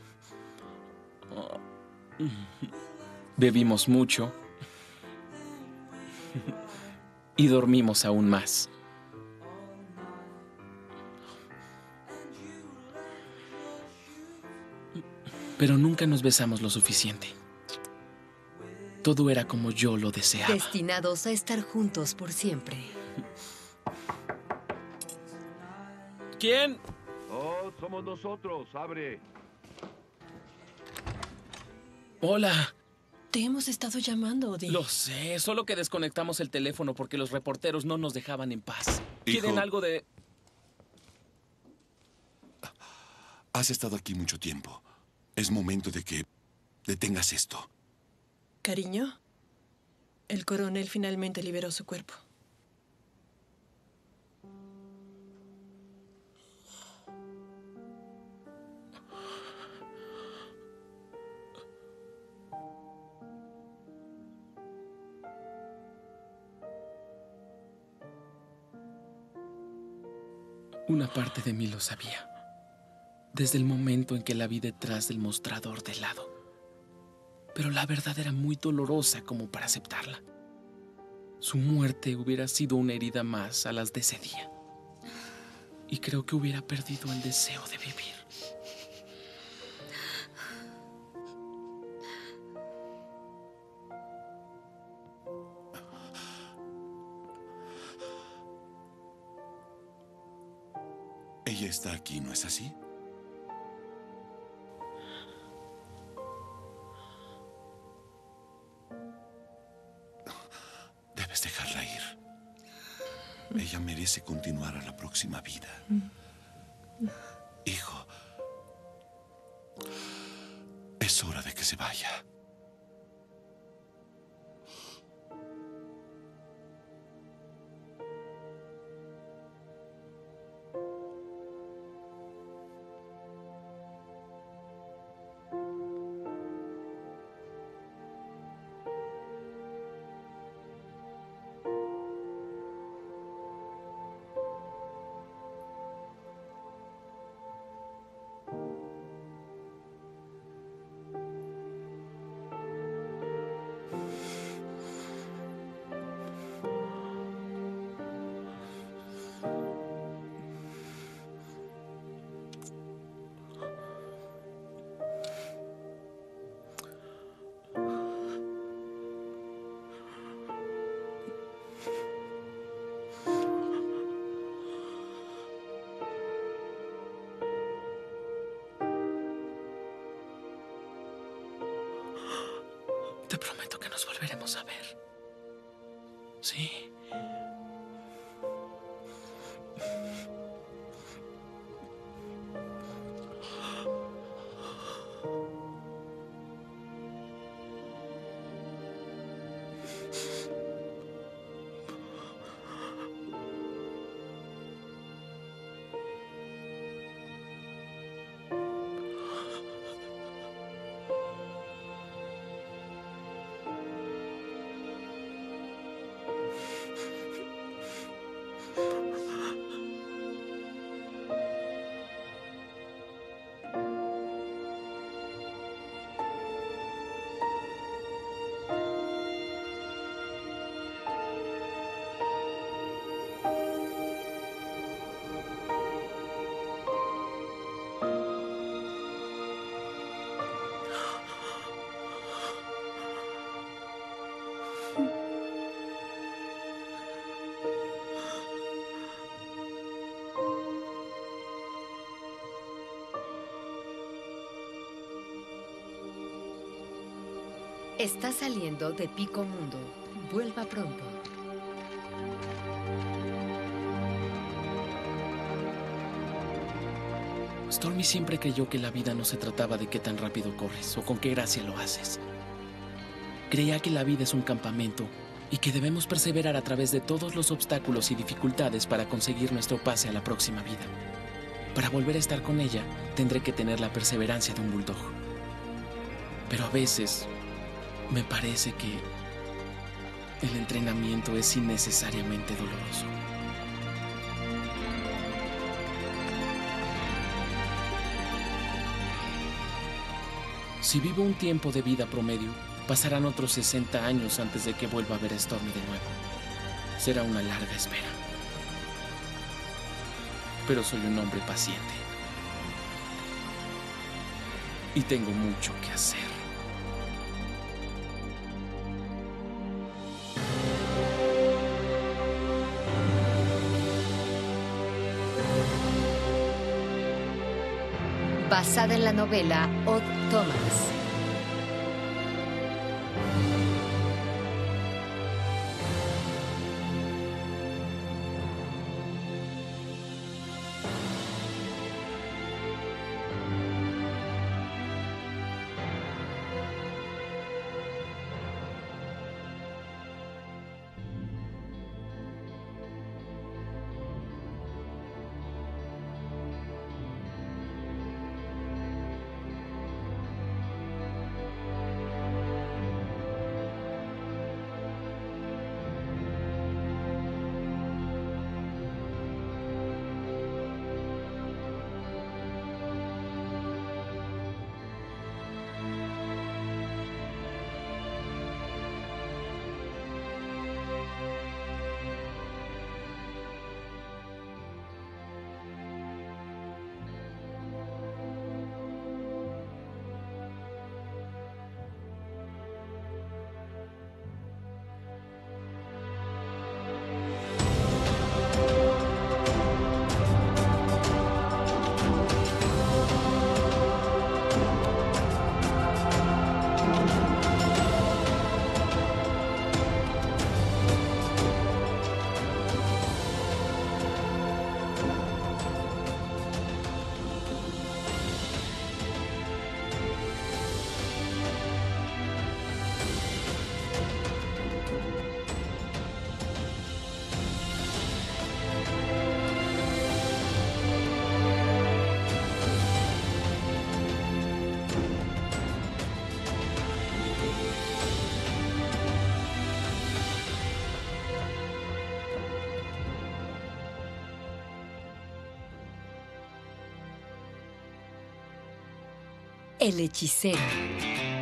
[SPEAKER 2] Bebimos mucho. Y dormimos aún más. Pero nunca nos besamos lo suficiente. Todo era como yo lo deseaba.
[SPEAKER 16] Destinados a estar juntos por siempre.
[SPEAKER 2] ¿Quién?
[SPEAKER 19] Oh, somos nosotros. Abre.
[SPEAKER 2] Hola.
[SPEAKER 14] Te hemos estado llamando, Odie.
[SPEAKER 2] Lo sé, solo que desconectamos el teléfono porque los reporteros no nos dejaban en paz.
[SPEAKER 8] Hijo.
[SPEAKER 2] ¿Quieren algo de...?
[SPEAKER 8] Has estado aquí mucho tiempo. Es momento de que detengas esto.
[SPEAKER 14] Cariño, el coronel finalmente liberó su cuerpo.
[SPEAKER 2] Una parte de mí lo sabía. Desde el momento en que la vi detrás del mostrador de lado. Pero la verdad era muy dolorosa como para aceptarla. Su muerte hubiera sido una herida más a las de ese día. Y creo que hubiera perdido el deseo de vivir.
[SPEAKER 8] Ella está aquí, ¿no es así? Debes dejarla ir. Ella merece continuar a la próxima vida. Hijo, es hora de que se vaya.
[SPEAKER 2] Te prometo que nos volveremos a ver. Sí.
[SPEAKER 16] Está saliendo de Pico Mundo. Vuelva pronto.
[SPEAKER 2] Stormy siempre creyó que la vida no se trataba de qué tan rápido corres o con qué gracia lo haces. Creía que la vida es un campamento y que debemos perseverar a través de todos los obstáculos y dificultades para conseguir nuestro pase a la próxima vida. Para volver a estar con ella, tendré que tener la perseverancia de un bulldog. Pero a veces, me parece que el entrenamiento es innecesariamente doloroso. Si vivo un tiempo de vida promedio, pasarán otros sesenta años antes de que vuelva a ver a Stormy de nuevo. Será una larga espera. Pero soy un hombre paciente. Y tengo mucho que hacer.
[SPEAKER 16] Basada en la novela Odd Thomas. El hechicero.